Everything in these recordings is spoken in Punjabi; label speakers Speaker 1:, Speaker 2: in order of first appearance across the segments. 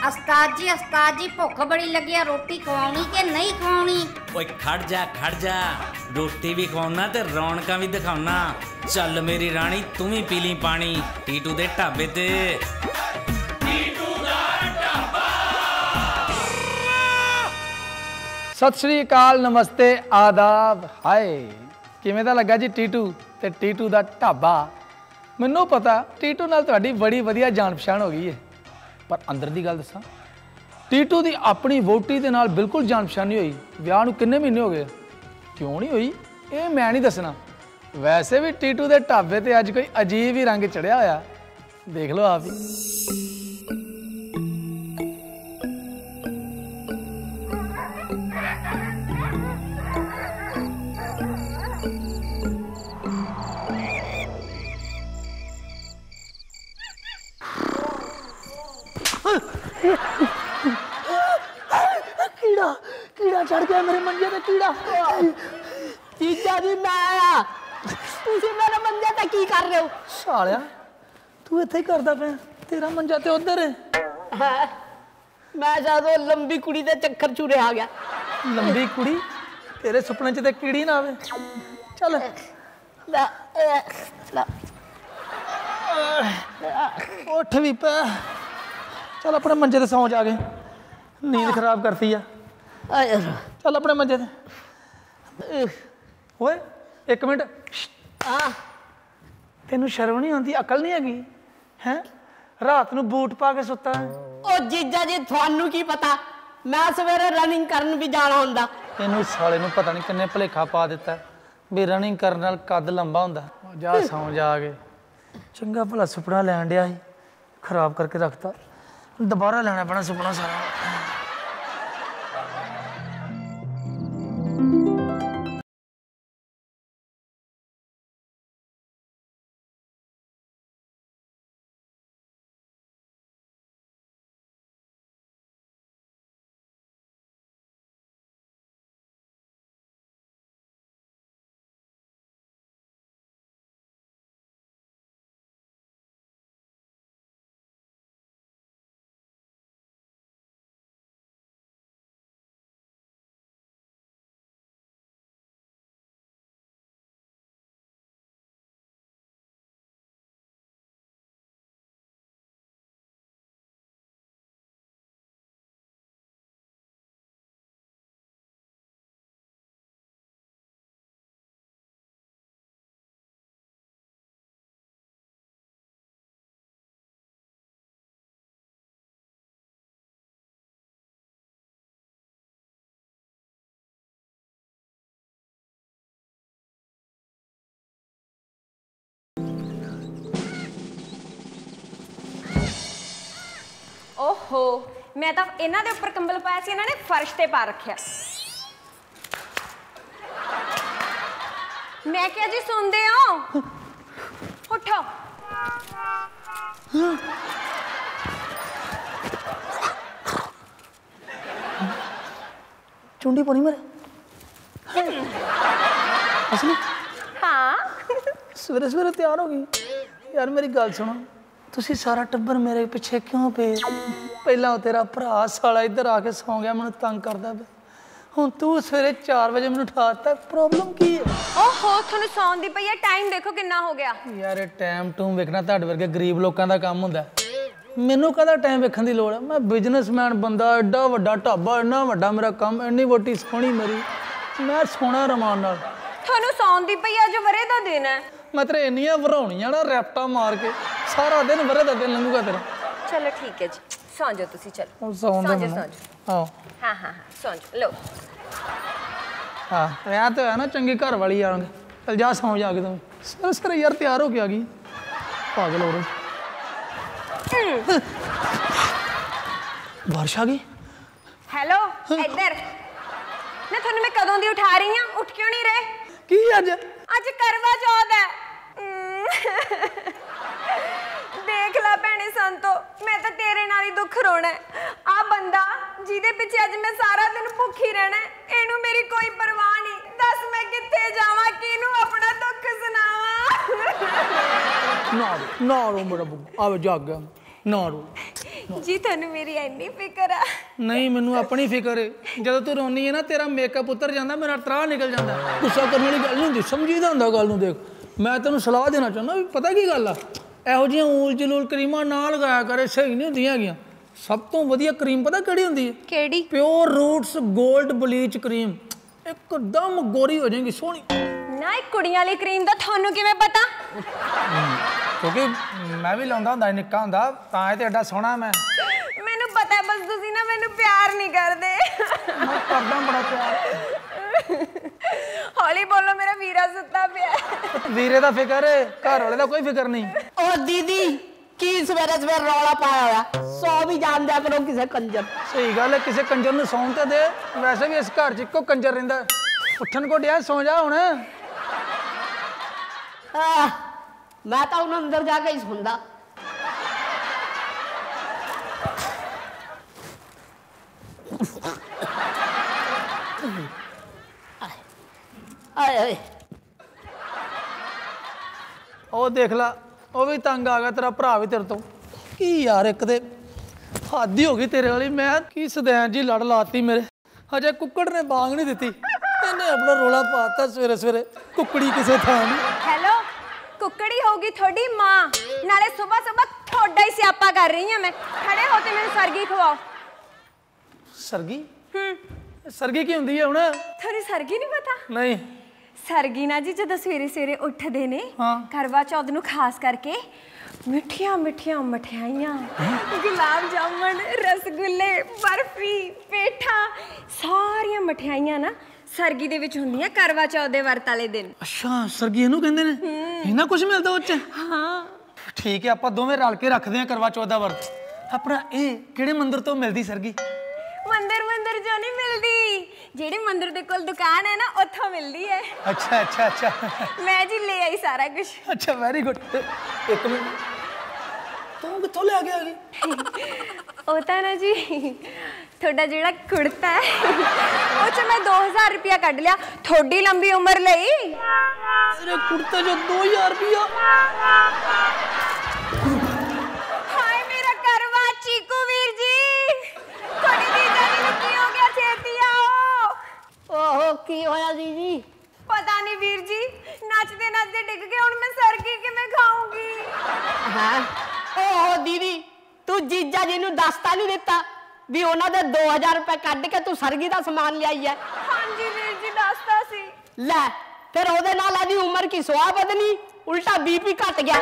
Speaker 1: उस्ताद जी भुख बड़ी लगी है, रोटी खवानी के नहीं खवानी?
Speaker 2: ओए खड़ जा रोटी भी खवाना ते रौनकां भी दिखाउना। चल मेरी रानी तू भी पी ली पानी टीटू दे ढाबे ते।
Speaker 3: सत श्री अकाल, नमस्ते, आदाब। हाय किवें दा लगा जी टीटू ते टीटू दा ढाबा? मैनू पता टीटू नाल तुहाडी बड़ी वधिया जान पछाण हो गई है, पर अंदर दी गल दसां, टीटू दी अपनी वोटी दे नाल बिल्कुल जान पछाण नहीं हुई। विआह नूं किन्ने महीने हो गए, क्यों नहीं हुई ये मैं नहीं दसना। वैसे भी टीटू दे ढाबे ते अज कोई अजीब ही रंग चढ़िया होया, देख लो आप ही।
Speaker 4: कीड़ा कीड़ा चढ़ गया मेरे मंजे ते। कीड़ा जीजा जी मैं आया, तुसी मेरे मंजे ते की कर रहे हो?
Speaker 3: सालिया तू इत्थे ही करदा पिया, तेरा मंजा ते उधर है।
Speaker 4: मैं जदों लंबी कुड़ी दे चक्कर चूरे आ गया।
Speaker 3: लंबी कुड़ी तेरे सुपने च ते कीड़ी ना आवे। चल उठ भी पै, चल अपने मंजे ते सौ जाके, नींद खराब करती है। चल अपने मंजे ते। ओए एक मिनट, तेनू शर्म नहीं आती, अकल नहीं हैगी हैं? रात नू बूट पा के सुता है।
Speaker 4: ओ जीजा जी थानू की पता, मैं सवेरे रनिंग करन भी जाना हुंदा।
Speaker 3: तेनू साले नू पता नहीं किन्ने भुलेखा पा दिता भी रनिंग करने नाल कद लंबा हुंदा। जा सौ जाके, चंगा भला सुपना लैन दिया ही, खराब करके रखता। दोबारा लेना पैना सुपना सारा।
Speaker 5: ओहो मैं तो इन्हां दे उपर कंबल पाया सी, इन्हां ने फर्श ते पा रखिया। मैं क्या जी सुनते हो? उठो।
Speaker 3: चुंडी पौनी मेरे असली?
Speaker 5: हाँ
Speaker 3: सवेरे सवेरे तैयार हो गई यार। मेरी गल सुनो, तुसी सारा टब्बर मेरे पिछे क्यों पे? पहला तेरा भरा साला इधर आके सौ गया, मैं तंग करदा पे। हुण तू सवेरे 4 बजे मैं उठाता, प्रॉब्लम की है?
Speaker 5: ओहो तुहानू सौन दी पई है, टाइम देखो कितना हो गया।
Speaker 3: यार टाइम टूम वेखना तुहाडे वर्गे गरीब लोगों का काम हुंदा, मैनू कहदा टाइम वेखण दी लोड़ है? मैं बिजनेसमैन बंदा, एडा वड्डा ढाबा, इन्ना वड्डा मेरा काम, इन्नी वोटी सोहनी मेरी, मैं सोना रमान नाल।
Speaker 5: तुहानू सौन दी पई है, अज वरे दा दिन है।
Speaker 3: मैं तेरे इन्नियां वराउणियां ना रैप्टा मार के सारा दिन वरे दा दिन लंघूगा तेरा।
Speaker 5: चलो ठीक है जी, सौ जाओ तुसी। चलो
Speaker 3: सौ जाओ।
Speaker 5: हाँ हाँ हाँ सौ जाओ। लो
Speaker 3: हाँ यहाँ तो है ना, चंगी घर वाली आएंगे। चल जा सौ जाके तुम। सर सर यार तैयार हो के आ गई, पागल हो रही। बारिश आ गई।
Speaker 5: हेलो इधर, मैं थानू मैं कदों दी उठा रही हूँ, उठ क्यों नहीं रहे?
Speaker 3: की अज?
Speaker 5: अज करवा चौथ है। देख ला भैने संतो, मैं तो तेरे नाल ही दुख रोना है। आ बंदा जिहदे पिछे अज मैं सारा दिन भुखी रहना है, इनू मेरी कोई परवाह नहीं। दस मैं कित्थे जावां, किनू अपना दुख सुनावां?
Speaker 3: ना रो मेरा बुआ, आवे जाग गया ना रो।
Speaker 5: ਜੀ ਤੁਹਾਨੂੰ ਮੇਰੀ ਇੰਨੀ ਫਿਕਰ ਆ।
Speaker 3: ਨਹੀਂ ਮੈਨੂੰ ਆਪਣੀ ਫਿਕਰ ਹੈ। ਜਦੋਂ ਤੂੰ ਰੋਨੀ ਹੈ ਨਾ ਤੇਰਾ ਮੇਕਅਪ ਉਤਰ ਜਾਂਦਾ, ਮੇਰਾ ਤਰਾਹ ਨਿਕਲ ਜਾਂਦਾ। ਗੁੱਸਾ ਕਰਨ ਵਾਲੀ ਗੱਲ ਨਹੀਂ ਹੁੰਦੀ, ਸਮਝੀਦਾ ਹੁੰਦਾ ਗੱਲ ਨੂੰ। ਦੇਖ ਮੈਂ ਤੈਨੂੰ ਸਲਾਹ ਦੇਣਾ ਚਾਹੁੰਦਾ ਵੀ ਪਤਾ ਕੀ ਗੱਲ ਆ, ਇਹੋ ਜਿਹੀਆਂ ਊਲ ਜਲੂਲ ਕਰੀਮਾਂ ਨਾ ਲਗਾਇਆ ਕਰੇ, ਸਹੀ ਨਹੀਂ ਹੁੰਦੀਆਂ ਹੈਗੀਆਂ। ਸਭ ਤੋਂ ਵਧੀਆ ਕਰੀਮ ਪਤਾ ਕਿਹੜੀ ਹੁੰਦੀ ਹੈ?
Speaker 5: ਕਿਹੜੀ?
Speaker 3: Pure roots gold bleach cream. ਇੱਕਦਮ ਗੋਰੀ ਹੋ ਜਾਏਗੀ, ਸੋਹਣੀ।
Speaker 5: ਨਾ ਇਹ ਕੁੜੀਆਂ ਵਾਲੀ ਕਰੀਮ ਦਾ ਤੁਹਾਨੂੰ ਕਿਵੇਂ ਪਤਾ?
Speaker 3: ਕਿਉਂਕਿ ਮੈਂ ਵੀ ਲਾਉਂਦਾ ਹੁੰਦਾ ਨਿੱਕਾ ਹੁੰਦਾ, ਤਾਂ ਇਹ ਤੇ ਐਡਾ ਸੋਹਣਾ।
Speaker 5: ਮੈਨੂੰ ਪਤਾ, ਬਸ ਤੁਸੀਂ ਨਾ ਮੈਨੂੰ ਪਿਆਰ ਨਹੀਂ ਕਰਦੇ।
Speaker 3: ਮੈਂ ਕਰਦਾ ਬੜਾ ਪਿਆਰ।
Speaker 5: ਹੌਲੀ ਬੋਲੋ, ਮੇਰਾ ਵੀਰਾ ਸੁੱਤਾ ਪਿਆ।
Speaker 3: ਵੀਰੇ ਦਾ ਫਿਕਰ ਹੈ, ਘਰ ਵਾਲੇ ਦਾ ਕੋਈ ਫਿਕਰ ਨਹੀਂ।
Speaker 4: ਉਹ ਦੀਦੀ ਕੀ ਸਵੇਰੇ ਸਵੇਰੇ ਰੌਲਾ ਪਾਇਆ ਹੋਇਆ? ਸੌ ਵੀ ਜਾਣ ਦਿਆ ਕਰੋ ਕਿਸੇ ਕੰਜਰ।
Speaker 3: ਸਹੀ ਗੱਲ ਹੈ, ਕਿਸੇ ਕੰਜਰ ਨੂੰ ਸੌਣ ਤੇ ਦੇ। ਵੈਸੇ ਵੀ ਇਸ ਘਰ 'ਚ ਇੱਕੋ ਕੰਜਰ ਰਹਿੰਦਾ। ਉੱਠਣ ਕੋ ਡਿਆ, ਸੌ ਜਾ ਹੁਣ।
Speaker 4: ਮੈਂ ਤਾਂ ਉਹਨਾਂ ਅੰਦਰ ਜਾ ਕੇ ਹੀ ਸੁਣਦਾ। ਆਏ
Speaker 3: ਉਹ ਦੇਖ ਲਾ, ਉਹ ਵੀ ਤੰਗ ਆ ਗਿਆ, ਤੇਰਾ ਭਰਾ ਵੀ ਤੇਰੇ ਤੋਂ। ਕੀ ਯਾਰ, ਇੱਕ ਤੇ ਹੱਦ ਹੀ ਹੋ ਗਈ ਤੇਰੇ ਵਾਲੀ। ਮੈਂ ਕੀ ਸਦੈਨ ਜੀ ਲੜ ਲਾਤੀ ਮੇਰੇ। ਹਜੇ ਕੁੱਕੜ ਨੇ ਬਾਂਗ ਨਹੀਂ ਦਿੱਤੀ, ਇਹਨੇ ਆਪਣਾ ਰੋਲਾ ਪਾਤਾ ਸਵੇਰੇ ਸਵੇਰੇ। ਕੁੱਕੜੀ ਕਿਸੇ ਥਾਂ ਨਹੀਂ।
Speaker 5: ਹੈਲੋ, ਕੁੱਕੜੀ ਹੋਊਗੀ ਤੁਹਾਡੀ ਮਾਂ। ਨਾਲੇ ਸਵੇਰ ਸਵੇਰ ਤੁਹਾਡਾ ਹੀ ਸਿਆਪਾ ਕਰ ਰਹੀ ਹਾਂ ਮੈਂ। ਖੜੇ ਹੋ ਤੇ ਮੈਨੂੰ ਸਰਗੀ ਖਵਾਓ।
Speaker 3: ਸਰਗੀ? ਸਰਗੀ ਕੀ ਹੁੰਦੀ ਹੈ ਹੁਣ?
Speaker 5: ਤੁਹਾਨੂੰ ਸਰਗੀ ਨਹੀਂ ਪਤਾ?
Speaker 3: ਨਹੀਂ।
Speaker 5: ਸਰਗੀ ਨਾ ਜੀ ਜਦੋਂ ਸਵੇਰੇ ਸਵੇਰੇ ਉੱਠਦੇ ਨੇ,
Speaker 3: ਹਾਂ।
Speaker 5: ਕਰਵਾ ਚੌਥ ਨੂੰ ਖਾਸ ਕਰਕੇ ਮਿੱਠੀਆਂ ਮਿੱਠੀਆਂ ਮਠਿਆਈਆਂ, ਗੁਲਾਬ ਜਾਮਣ, ਰਸਗੁੱਲੇ, ਬਰਫੀ, ਪੇਠਾ, ਸਾਰੀਆਂ ਮਠਿਆਈਆਂ ਨਾ ਸਰਗੀ ਦੇ ਵਿੱਚ ਹੁੰਦੀਆਂ ਕਰਵਾ ਚੌਥ ਦੇ ਵਰਤ ਵਾਲੇ ਦਿਨ।
Speaker 3: ਅੱਛਾ, ਸਰਗੀ ਇਹਨੂੰ ਕਹਿੰਦੇ ਨੇ? ਇਹਨਾਂ ਕੁਝ ਮਿਲਦਾ ਉਹ 'ਚ?
Speaker 5: ਹਾਂ
Speaker 3: ਠੀਕ ਹੈ, ਆਪਾਂ ਦੋਵੇਂ ਰਲ ਕੇ ਰੱਖਦੇ ਹਾਂ ਕਰਵਾ ਚੌਥ ਦਾ ਵਰਤ। ਆਪਣਾ ਇਹ ਕਿਹੜੇ ਮੰਦਿਰ ਤੋਂ ਮਿਲਦੀ ਸਰਗੀ?
Speaker 5: ਮੰਦਿਰ ਜੋ ਨਹੀਂ ਮਿਲਦੀ, ਜਿਹੜੇ ਮੰਦਿਰ ਦੇ ਕੋਲ ਦੁਕਾਨ ਹੈ ਨਾ, ਉੱਥੋਂ ਮਿਲਦੀ ਹੈ।
Speaker 3: ਅੱਛਾ ਅੱਛਾ ਅੱਛਾ।
Speaker 5: ਮੈਂ ਜੀ ਲੈ ਆਈ ਸਾਰਾ ਕੁਝ।
Speaker 3: ਅੱਛਾ, ਵੈਰੀ ਗੁੱਡ। ਇੱਕ ਮਿੰਟ, ਤੂੰ ਕਿੱਥੋਂ ਲੈ ਕੇ ਆ ਗਈ?
Speaker 5: ਉਹ ਤਾਂ ਨਾ ਜੀ ਤੁਹਾਡਾ ਜਿਹੜਾ ਕੁੜਤਾ ਹੈ ਉਹ 'ਚ ਮੈਂ 2000 ਰੁਪਇਆ ਕੱਢ ਲਿਆ ਤੁਹਾਡੀ ਲੰਬੀ ਉਮਰ ਲਈ।
Speaker 3: ਤੇਰੇ ਕੁੜਤੇ 'ਚ 2000 ਰੁਪਇਆ?
Speaker 5: ਹਾਏ ਮੇਰਾ ਕਰਵਾ ਚੀਕੂ ਵੀਰ ਜੀ, ਤੁਹਾਡੀ ਜੀਜਾ ਜੀ ਨੂੰ ਕੀ ਹੋ ਗਿਆ? ਛੇਤੀ ਆਓ।
Speaker 4: ਓਹੋ ਕੀ ਹੋਇਆ ਦੀਦੀ?
Speaker 5: ਪਤਾ ਨਹੀਂ ਵੀਰ ਜੀ, ਨੱਚਦੇ ਨੱਚਦੇ ਡਿੱਗ ਗਏ। ਹੁਣ ਮੈਂ ਸਰਗੀ ਕਿਵੇਂ ਖਾਊਂਗੀ?
Speaker 4: ਹਾਂ ਓਹੋ ਦੀਦੀ, ਤੂੰ ਜੀਜਾ ਜੀ ਨੂੰ ਦੱਸਤਾ ਨਹੀਂ ਦਿੱਤਾ ਵੀ ਉਹਨਾਂ ਦੇ 2000 ਰੁਪਏ ਕੱਢ ਕੇ ਤੂੰ ਸਰਗੀ ਦਾ ਸਮਾਨ ਲਿਆਈ ਹੈ?
Speaker 5: ਹਾਂਜੀ ਵੀਰ ਜੀ, ਦੱਸਤਾ ਸੀ।
Speaker 4: ਲੈ ਫਿਰ ਉਹਦੇ ਨਾਲ ਇਹਦੀ ਉਮਰ ਕੀ ਸੁਆਹ ਬਦਲੀ, ਉਲਟਾ ਬੀਪੀ ਘਟ ਗਿਆ।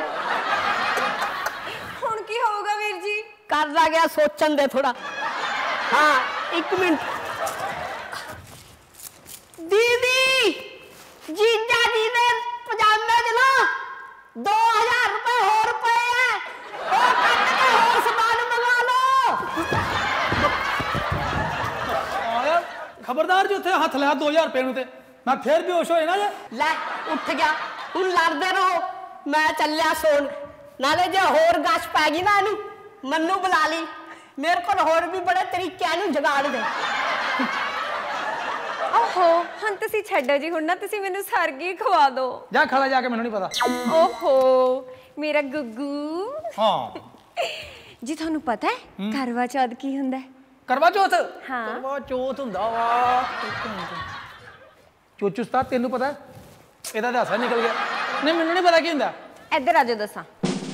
Speaker 5: ਹੁਣ ਕੀ ਹੋਊਗਾ ਵੀਰ ਜੀ?
Speaker 4: ਕਰਦਾ ਗਿਆ, ਸੋਚਣ ਦੇ ਥੋੜਾ। ਹਾਂ ਇੱਕ ਮਿੰਟ। ਦੀਦੀ ਜੀਜਾ ਜੀ ਦੇ ਪਜਾਮੇ 'ਚ ਨਾ 2000 ਰੁਪਏ ਹੋਰ ਪਏ ਆ, ਉਹ ਕੱਢ ਕੇ ਹੋਰ ਸਮਾਨ ਮੰਗਾ ਲਓ।
Speaker 3: ਆਇਆ ਖਬਰਦਾਰ ਜੀ, ਉੱਥੇ ਹੱਥ ਲਿਆ 2000 ਰੁਪਏ ਨੂੰ ਤੇ ਮੈਂ ਫੇਰ ਬੇਹੋਸ਼ ਹੋਏ ਨਾ।
Speaker 4: ਲੈ ਉੱਠ ਗਿਆ, ਹੁਣ ਲੜਦੇ ਰਹੋ। ਮੈਂ ਚੱਲਿਆ ਸੌਣ। ਨਾਲੇ ਜੇ ਹੋਰ ਗਸ਼ ਪੈ ਗਈ ਨਾ ਇਹਨੂੰ, ਮੈਨੂੰ ਬੁਲਾ ਲਈ। ਮੇਰੇ ਕੋਲ ਹੋਰ ਵੀ ਬੜੇ ਤਰੀਕੇ ਇਹਨੂੰ ਜਗਾੜ ਦੇ।
Speaker 5: ਓਹੋ ਹੁਣ ਤੁਸੀਂ ਛੱਡੋ ਜੀ, ਹੁਣ ਨਾ ਤੁਸੀਂ ਮੈਨੂੰ ਸਰਗੀ ਖਵਾ ਦਿਓ।
Speaker 3: ਜਾ ਖਾ ਲੈ ਜਾ ਕੇ, ਮੈਨੂੰ ਨਹੀਂ ਪਤਾ।
Speaker 5: ਓਹੋ ਮੇਰਾ ਗੁੱਗੂ।
Speaker 3: ਹਾਂ
Speaker 5: ਜੀ ਤੁਹਾਨੂੰ ਪਤਾ ਹੈ ਕਰਵਾ ਚੌਥ ਕੀ ਹੁੰਦਾ ਹੈ?
Speaker 3: ਕਰਵਾ ਚੌਥ?
Speaker 5: ਹਾਂ।
Speaker 3: ਕਰਵਾ ਚੌਥ ਹੁੰਦਾ ਵਾ, ਚੋਚੂ ਉਸਤਾਦ ਤੈਨੂੰ ਪਤਾ? ਇਹਦਾ ਤਾਂ ਹਾਸਾ ਨਿਕਲ ਗਿਆ। ਨਹੀਂ ਮੈਨੂੰ ਨਹੀਂ ਪਤਾ ਕੀ ਹੁੰਦਾ।
Speaker 5: ਇੱਧਰ ਆ ਜਾਓ ਦੱਸਾਂ।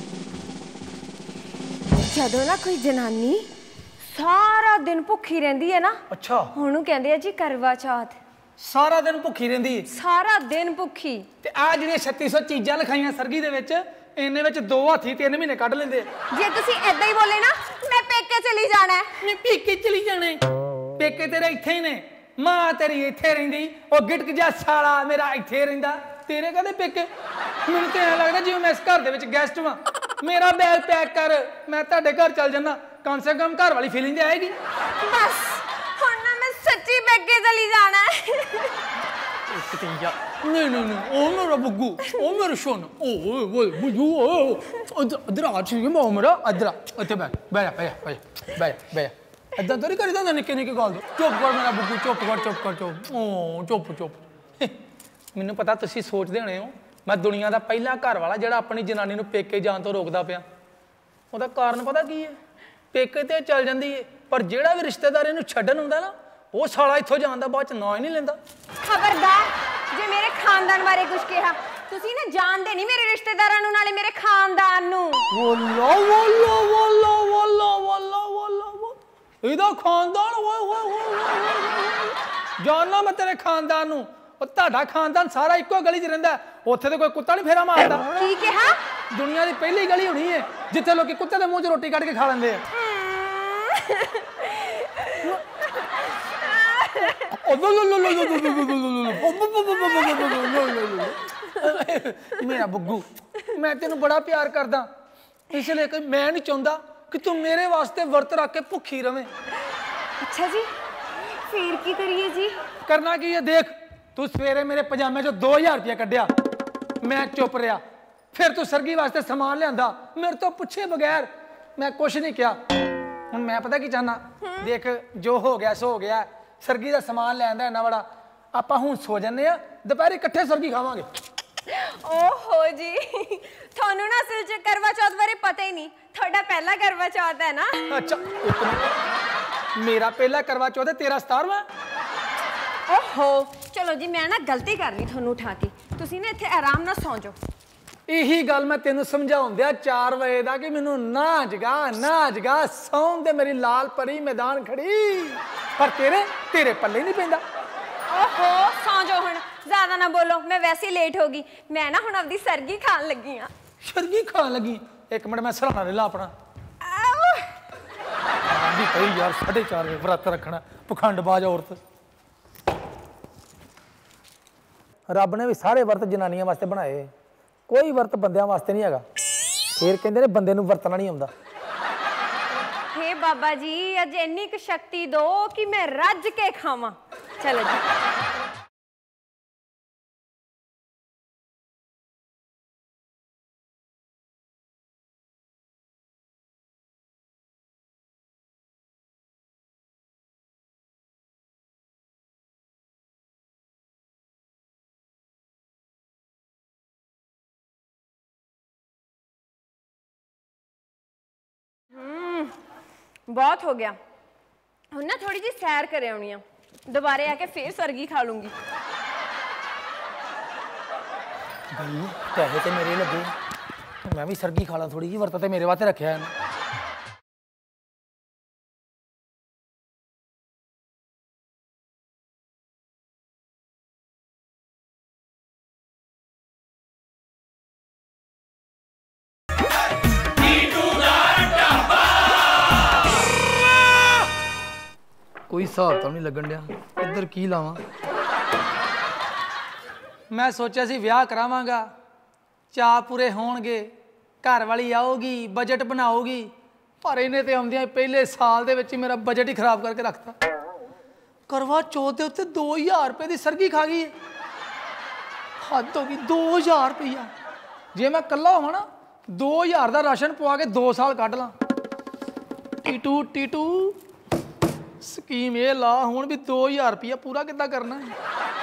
Speaker 5: ਜਦੋਂ ਨਾ ਕੋਈ ਜਨਾਨੀ ਸਾਰਾ ਦਿਨ ਭੁੱਖੀ ਰਹਿੰਦੀ ਹੈ ਨਾ,
Speaker 3: ਅੱਛਾ,
Speaker 5: ਉਹਨੂੰ ਕਹਿੰਦੇ ਆ ਜੀ ਕਰਵਾ ਚੌਥ।
Speaker 3: ਸਾਰਾ ਦਿਨ ਭੁੱਖੀ ਰਹਿੰਦੀ ਹੈ?
Speaker 5: ਸਾਰਾ ਦਿਨ ਭੁੱਖੀ।
Speaker 3: ਤੇ ਆ ਜਿਹੜੀਆਂ 3600 ਚੀਜ਼ਾਂ ਲਿਖਾਈਆਂ ਸਰਗੀ ਦੇ ਵਿੱਚ, ਇਹਨੇ ਵਿੱਚ 2 ਹਾਥੀ 3 ਮਹੀਨੇ ਕੱਢ ਲੈਂਦੇ।
Speaker 5: ਜੇ ਤੁਸੀਂ ਏਦਾਂ ਹੀ ਬੋਲੇ ਨਾ, ਮੈਂ ਪੇਕੇ ਚਲੀ ਜਾਣਾ ਹੈ।
Speaker 3: ਮੈਂ ਪੇਕੇ ਚਲੀ ਜਾਣੇ? ਪੇਕੇ ਤੇਰੇ ਇੱਥੇ ਹੀ ਨੇ, ਮਾਂ ਤੇਰੀ ਇੱਥੇ ਰਹਿੰਦੀ, ਉਹ ਗਿਟਕ ਜਿਹਾ ਸਾਲਾ ਮੇਰਾ ਇੱਥੇ ਰਹਿੰਦਾ। ਤੇਰੇ ਕਦੇ ਪੇਕੇ? ਮੈਨੂੰ ਤੇ ਐਂ ਲੱਗਦਾ ਜਿਵੇਂ ਮੈਂ ਇਸ ਘਰ ਦੇ ਵਿੱਚ ਗੈਸਟ ਵਾਂ। ਮੇਰਾ ਬੈਗ ਪੈਕ ਕਰ, ਮੈਂ ਤੁਹਾਡੇ ਘਰ ਚੱਲ ਜਾਣਾ। ਕਮ ਸੇ ਕਮ ਘਰ ਵਾਲੀ ਫੀਲਿੰਗ ਤੇ ਆਏਗੀ।
Speaker 5: ਬਸ ਹੁਣ ਨਾ ਮੈਂ ਸੱਚੀ ਪੇਕੇ ਚਲੀ ਜਾਣਾ ਹੈ।
Speaker 3: ਨਹੀਂ ਨਹੀਂ ਨਹੀਂ, ਉਹ ਮੇਰਾ ਬੁੱਗੂ, ਉਹ ਮੇਰਾ ਸ਼ੋਨ, ਓਏ ਓਏ ਬੁੱਗੂ, ਇਧਰ ਆ ਠੀਕ ਹੈ ਮੇਰਾ, ਇਧਰ ਇੱਥੇ ਬੈ ਬੈ ਬੈ ਬੈ ਬੈ। ਏਦਾਂ ਥੋੜੀ ਕਰੀਦਾ ਹੁੰਦਾ ਨਿੱਕੇ ਨਿੱਕੇ ਗੱਲ ਤੋਂ। ਚੁੱਪ ਕਰ ਮੇਰਾ ਬੁੱਗੂ, ਚੁੱਪ ਕਰ ਚੁੱਪ ਕਰ ਚੁੱਪ। ਓ ਚੁੱਪ ਚੁੱਪ। ਮੈਨੂੰ ਪਤਾ ਤੁਸੀਂ ਸੋਚਦੇ ਹੋਣੇ ਹੋ ਮੈਂ ਦੁਨੀਆ ਦਾ ਪਹਿਲਾ ਘਰ ਵਾਲਾ ਜਿਹੜਾ ਆਪਣੀ ਜਨਾਨੀ ਨੂੰ ਪੇਕੇ ਜਾਣ ਤੋਂ ਰੋਕਦਾ ਪਿਆ। ਉਹਦਾ ਕਾਰਨ ਪਤਾ ਕੀ ਹੈ? ਪੇਕੇ ਤੇ ਚੱਲ ਜਾਂਦੀ ਏ, ਪਰ ਜਿਹੜਾ ਵੀ ਰਿਸ਼ਤੇਦਾਰ ਇਹਨੂੰ ਛੱਡਣ ਹੁੰਦਾ ਨਾ, ਉਹ ਸਾਲਾ ਇੱਥੋਂ ਜਾਂਦਾ ਬਾਅਦ ਚ ਨਾਂ ਹੀ ਨਹੀਂ ਲੈਂਦਾ।
Speaker 5: ਖਬਰਦਾਰ ਜੇ ਮੇਰੇ ਖਾਨਦਾਨ ਬਾਰੇ ਕੁਝ ਕਿਹਾ, ਤੁਸੀਂ ਨਾ ਜਾਣਦੇ ਨਹੀਂ ਮੇਰੇ ਰਿਸ਼ਤੇਦਾਰਾਂ ਨੂੰ, ਨਾਲੇ ਮੇਰੇ ਖਾਨਦਾਨ ਨੂੰ।
Speaker 3: ਵੱਲਾ ਵੱਲਾ ਵੱਲਾ ਵੱਲਾ ਵੱਲਾ ਵੱਲਾ, ਇਹਦਾ ਖਾਨਦਾਨ ਓਏ ਹੋਏ ਹੋਏ, ਜਾਣਨਾ ਮੈਂ ਤੇਰੇ ਖਾਨਦਾਨ ਨੂੰ। ਉਹ ਤੁਹਾਡਾ ਖਾਨਦਾਨ ਸਾਰਾ ਇੱਕੋ ਗਲੀ 'ਚ ਰਹਿੰਦਾ, ਉੱਥੇ ਤੇ ਕੋਈ ਕੁੱਤਾ ਨਹੀਂ ਫੇਰਾ ਮਾਰਦਾ।
Speaker 5: ਕੀ ਕਿਹਾ?
Speaker 3: ਦੁਨੀਆ ਦੀ ਪਹਿਲੀ ਗਲੀ ਹੋਣੀ ਹੈ ਜਿੱਥੇ ਲੋਕੀ ਕੁੱਤੇ ਦੇ ਮੂੰਹ 'ਚ ਰੋਟੀ ਕੱਢ ਕੇ ਖਾ ਲੈਂਦੇ ਆ। ਮੇਰਾ ਬੱਗੂ, ਮੈਂ ਤੈਨੂੰ ਬੜਾ ਪਿਆਰ ਕਰਦਾ, ਇਸ ਲਈ ਕਿ ਮੈਂ ਨਹੀਂ ਚਾਹੁੰਦਾ ਕਿ ਤੂੰ ਮੇਰੇ ਵਾਸਤੇ ਵਰਤ ਰੱਖ ਕੇ ਭੁੱਖੀ ਰਵੇਂ।
Speaker 5: ਅੱਛਾ ਜੀ, ਫੇਰ ਕੀ ਕਰੀਏ ਜੀ?
Speaker 3: ਕਰਨਾ ਕੀ ਹੈ ਦੇਖ, ਤੂੰ ਸਵੇਰੇ ਮੇਰੇ ਪਜਾਮੇ 'ਚੋਂ 2000 ਰੁਪਇਆ ਕੱਢਿਆ, ਮੈਂ ਚੁੱਪ ਰਿਹਾ। ਫਿਰ ਤੂੰ ਸਰਗੀ ਵਾਸਤੇ ਸਮਾਨ ਲਿਆਂਦਾ ਮੇਰੇ ਤੋਂ ਪੁੱਛੇ ਬਗੈਰ, ਮੈਂ ਕੁਛ ਨਹੀਂ ਕਿਹਾ। ਹੁਣ ਮੈਂ ਪਤਾ ਕੀ ਚਾਹਨਾ, ਦੇਖ ਜੋ ਹੋ ਗਿਆ ਸੋ ਹੋ ਗਿਆ। ਸਰਗੀ ਦਾ ਸਮਾਨ ਲਿਆਂਦਾ ਇੰਨਾ ਬੜਾ, ਆਪਾਂ ਹੁਣ ਸੋ ਜੰਨੇ ਆ, ਦੁਪਹਿਰੇ ਇਕੱਠੇ ਸਰਗੀ ਖਾਵਾਂਗੇ।
Speaker 5: ਓਹੋ ਜੀ, ਤੁਹਾਨੂੰ ਨਾ ਅਸਲ 'ਚ ਕਰਵਾ ਚੌਥ ਬਾਰੇ ਪਤਾ ਹੀ ਨਹੀਂ। ਤੁਹਾਡਾ ਪਹਿਲਾ ਕਰਵਾ ਚੌਥ ਹੈ ਨਾ?
Speaker 3: ਅੱਛਾ, ਇੱਕ ਮਿੰਟ, ਮੇਰਾ ਪਹਿਲਾ ਕਰਵਾ ਚੌਥ ਹੈ, ਤੇਰਾ 17ਵਾਂ।
Speaker 5: ਓਹੋ ਚਲੋ ਜੀ, ਮੈਂ ਨਾ ਗਲਤੀ ਕਰ ਲਈ ਤੁਹਾਨੂੰ ਉਠਾ ਕੇ। ਤੁਸੀਂ ਨਾ ਇੱਥੇ ਆਰਾਮ ਨਾਲ ਸੌਂ ਜਾਓ।
Speaker 3: ਇਹੀ ਗੱਲ ਮੈਂ ਤੈਨੂੰ ਸਮਝਾਉਂਦਿਆ 4 ਵਜੇ ਦਾ ਕਿ ਮੈਨੂੰ ਨਾ ਜਗਾ ਸੌਣ ਦੇ, ਮੇਰੀ ਲਾਲ ਪਰੀ ਮੈਦਾਨ ਖੜੀ, ਪਰ ਤੇਰੇ ਪੱਲੇ ਨਹੀਂ ਪੈਂਦਾ।
Speaker 5: ਓਹੋ ਸੌਂ ਜਾਓ ਹੁਣ, ਜ਼ਿਆਦਾ ਨਾ ਬੋਲੋ, ਮੈਂ ਵੈਸੇ ਹੀ ਲੇਟ ਹੋ ਗਈ। ਮੈਂ ਨਾ ਹੁਣ ਆਪਦੀ ਸਰਗੀ ਖਾਣ ਲੱਗੀ ਆ।
Speaker 3: ਸਰਗੀ ਖਾਣ ਲੱਗੀ? ਇੱਕ ਮਿੰਟ ਮੈਂ ਸਰਾਣਾ ਲੈ ਲਾ ਆਪਣਾ। ਆਂਦੀ ਕਹੀ ਯਾਰ 4:30 ਵਜੇ ਵਰਤ ਰੱਖਣਾ, ਪਖੰਡਬਾਜ਼ ਔਰਤ। ਰੱਬ ਨੇ ਵੀ ਸਾਰੇ ਵਰਤ ਜਨਾਨੀਆਂ ਵਾਸਤੇ ਬਣਾਏ, ਕੋਈ ਵਰਤ ਬੰਦਿਆਂ ਵਾਸਤੇ ਨਹੀਂ ਹੈਗਾ। ਫੇਰ ਕਹਿੰਦੇ ਨੇ ਬੰਦੇ ਨੂੰ ਵਰਤਣਾ ਨਹੀਂ ਆਉਂਦਾ।
Speaker 5: ਹੇ ਬਾਬਾ ਜੀ, ਅੱਜ ਇੰਨੀ ਕੁ ਸ਼ਕਤੀ ਦਿਓ ਕਿ ਮੈਂ ਰੱਜ ਕੇ ਖਾਵਾਂ। ਚਲੋ ਜੀ। बहुत हो गया, ਹੁਣ ਨਾ ਥੋੜੀ ਜੀ ਸੈਰ ਕਰ ਆਉਣੀ ਆ, ਦੁਬਾਰੇ ਆ ਕੇ ਫੇਰ ਸਰਗੀ ਖਾ ਲੂੰਗੀ।
Speaker 3: ਭਾਈ ਪੈਸੇ ਤੇ ਮੇਰੇ ਲੱਗੇ, ਮੈਂ ਵੀ ਸਰਗੀ ਖਾ ਲਾਂ ਥੋੜੀ ਜਿਹੀ, ਵਰਤ ਤੇ ਮੇਰੇ ਵਾਸਤੇ ਰੱਖਿਆ ਇਹਨੇ। ਕੋਈ ਹਿਸਾਬ ਤਾਂ ਨਹੀਂ ਲੱਗਣ ਡਿਆ, ਇੱਧਰ ਕੀ ਲਾਵਾਂ। ਮੈਂ ਸੋਚਿਆ ਸੀ ਵਿਆਹ ਕਰਾਵਾਂਗਾ, ਚਾਅ ਪੂਰੇ ਹੋਣਗੇ, ਘਰ ਵਾਲੀ ਆਊਗੀ, ਬਜਟ ਬਣਾਊਗੀ, ਪਰ ਇਹਨੇ ਤੇ ਆਉਂਦਿਆਂ ਪਹਿਲੇ ਸਾਲ ਦੇ ਵਿੱਚ ਮੇਰਾ ਬਜਟ ਹੀ ਖਰਾਬ ਕਰਕੇ ਰੱਖਤਾ। ਕਰਵਾ ਚੌਥ ਦੇ ਉੱਤੇ 2000 ਰੁਪਏ ਦੀ ਸਰਗੀ ਖਾ ਗਈ। ਹੱਦ ਹੋ ਗਈ, 2000 ਰੁਪਈਆ। ਜੇ ਮੈਂ ਇਕੱਲਾ ਹੋਵਾਂ ਨਾ, 2000 ਦਾ ਰਾਸ਼ਨ ਪਵਾ ਕੇ 2 ਸਾਲ ਕੱਢ ਲਾਂ। ਟੀਟੂ ਸਕੀਮ ਇਹ ਲਾ ਹੁਣ ਵੀ 2000 ਰੁਪਈਆ ਪੂਰਾ ਕਿੱਦਾਂ ਕਰਨਾ ਹੈ।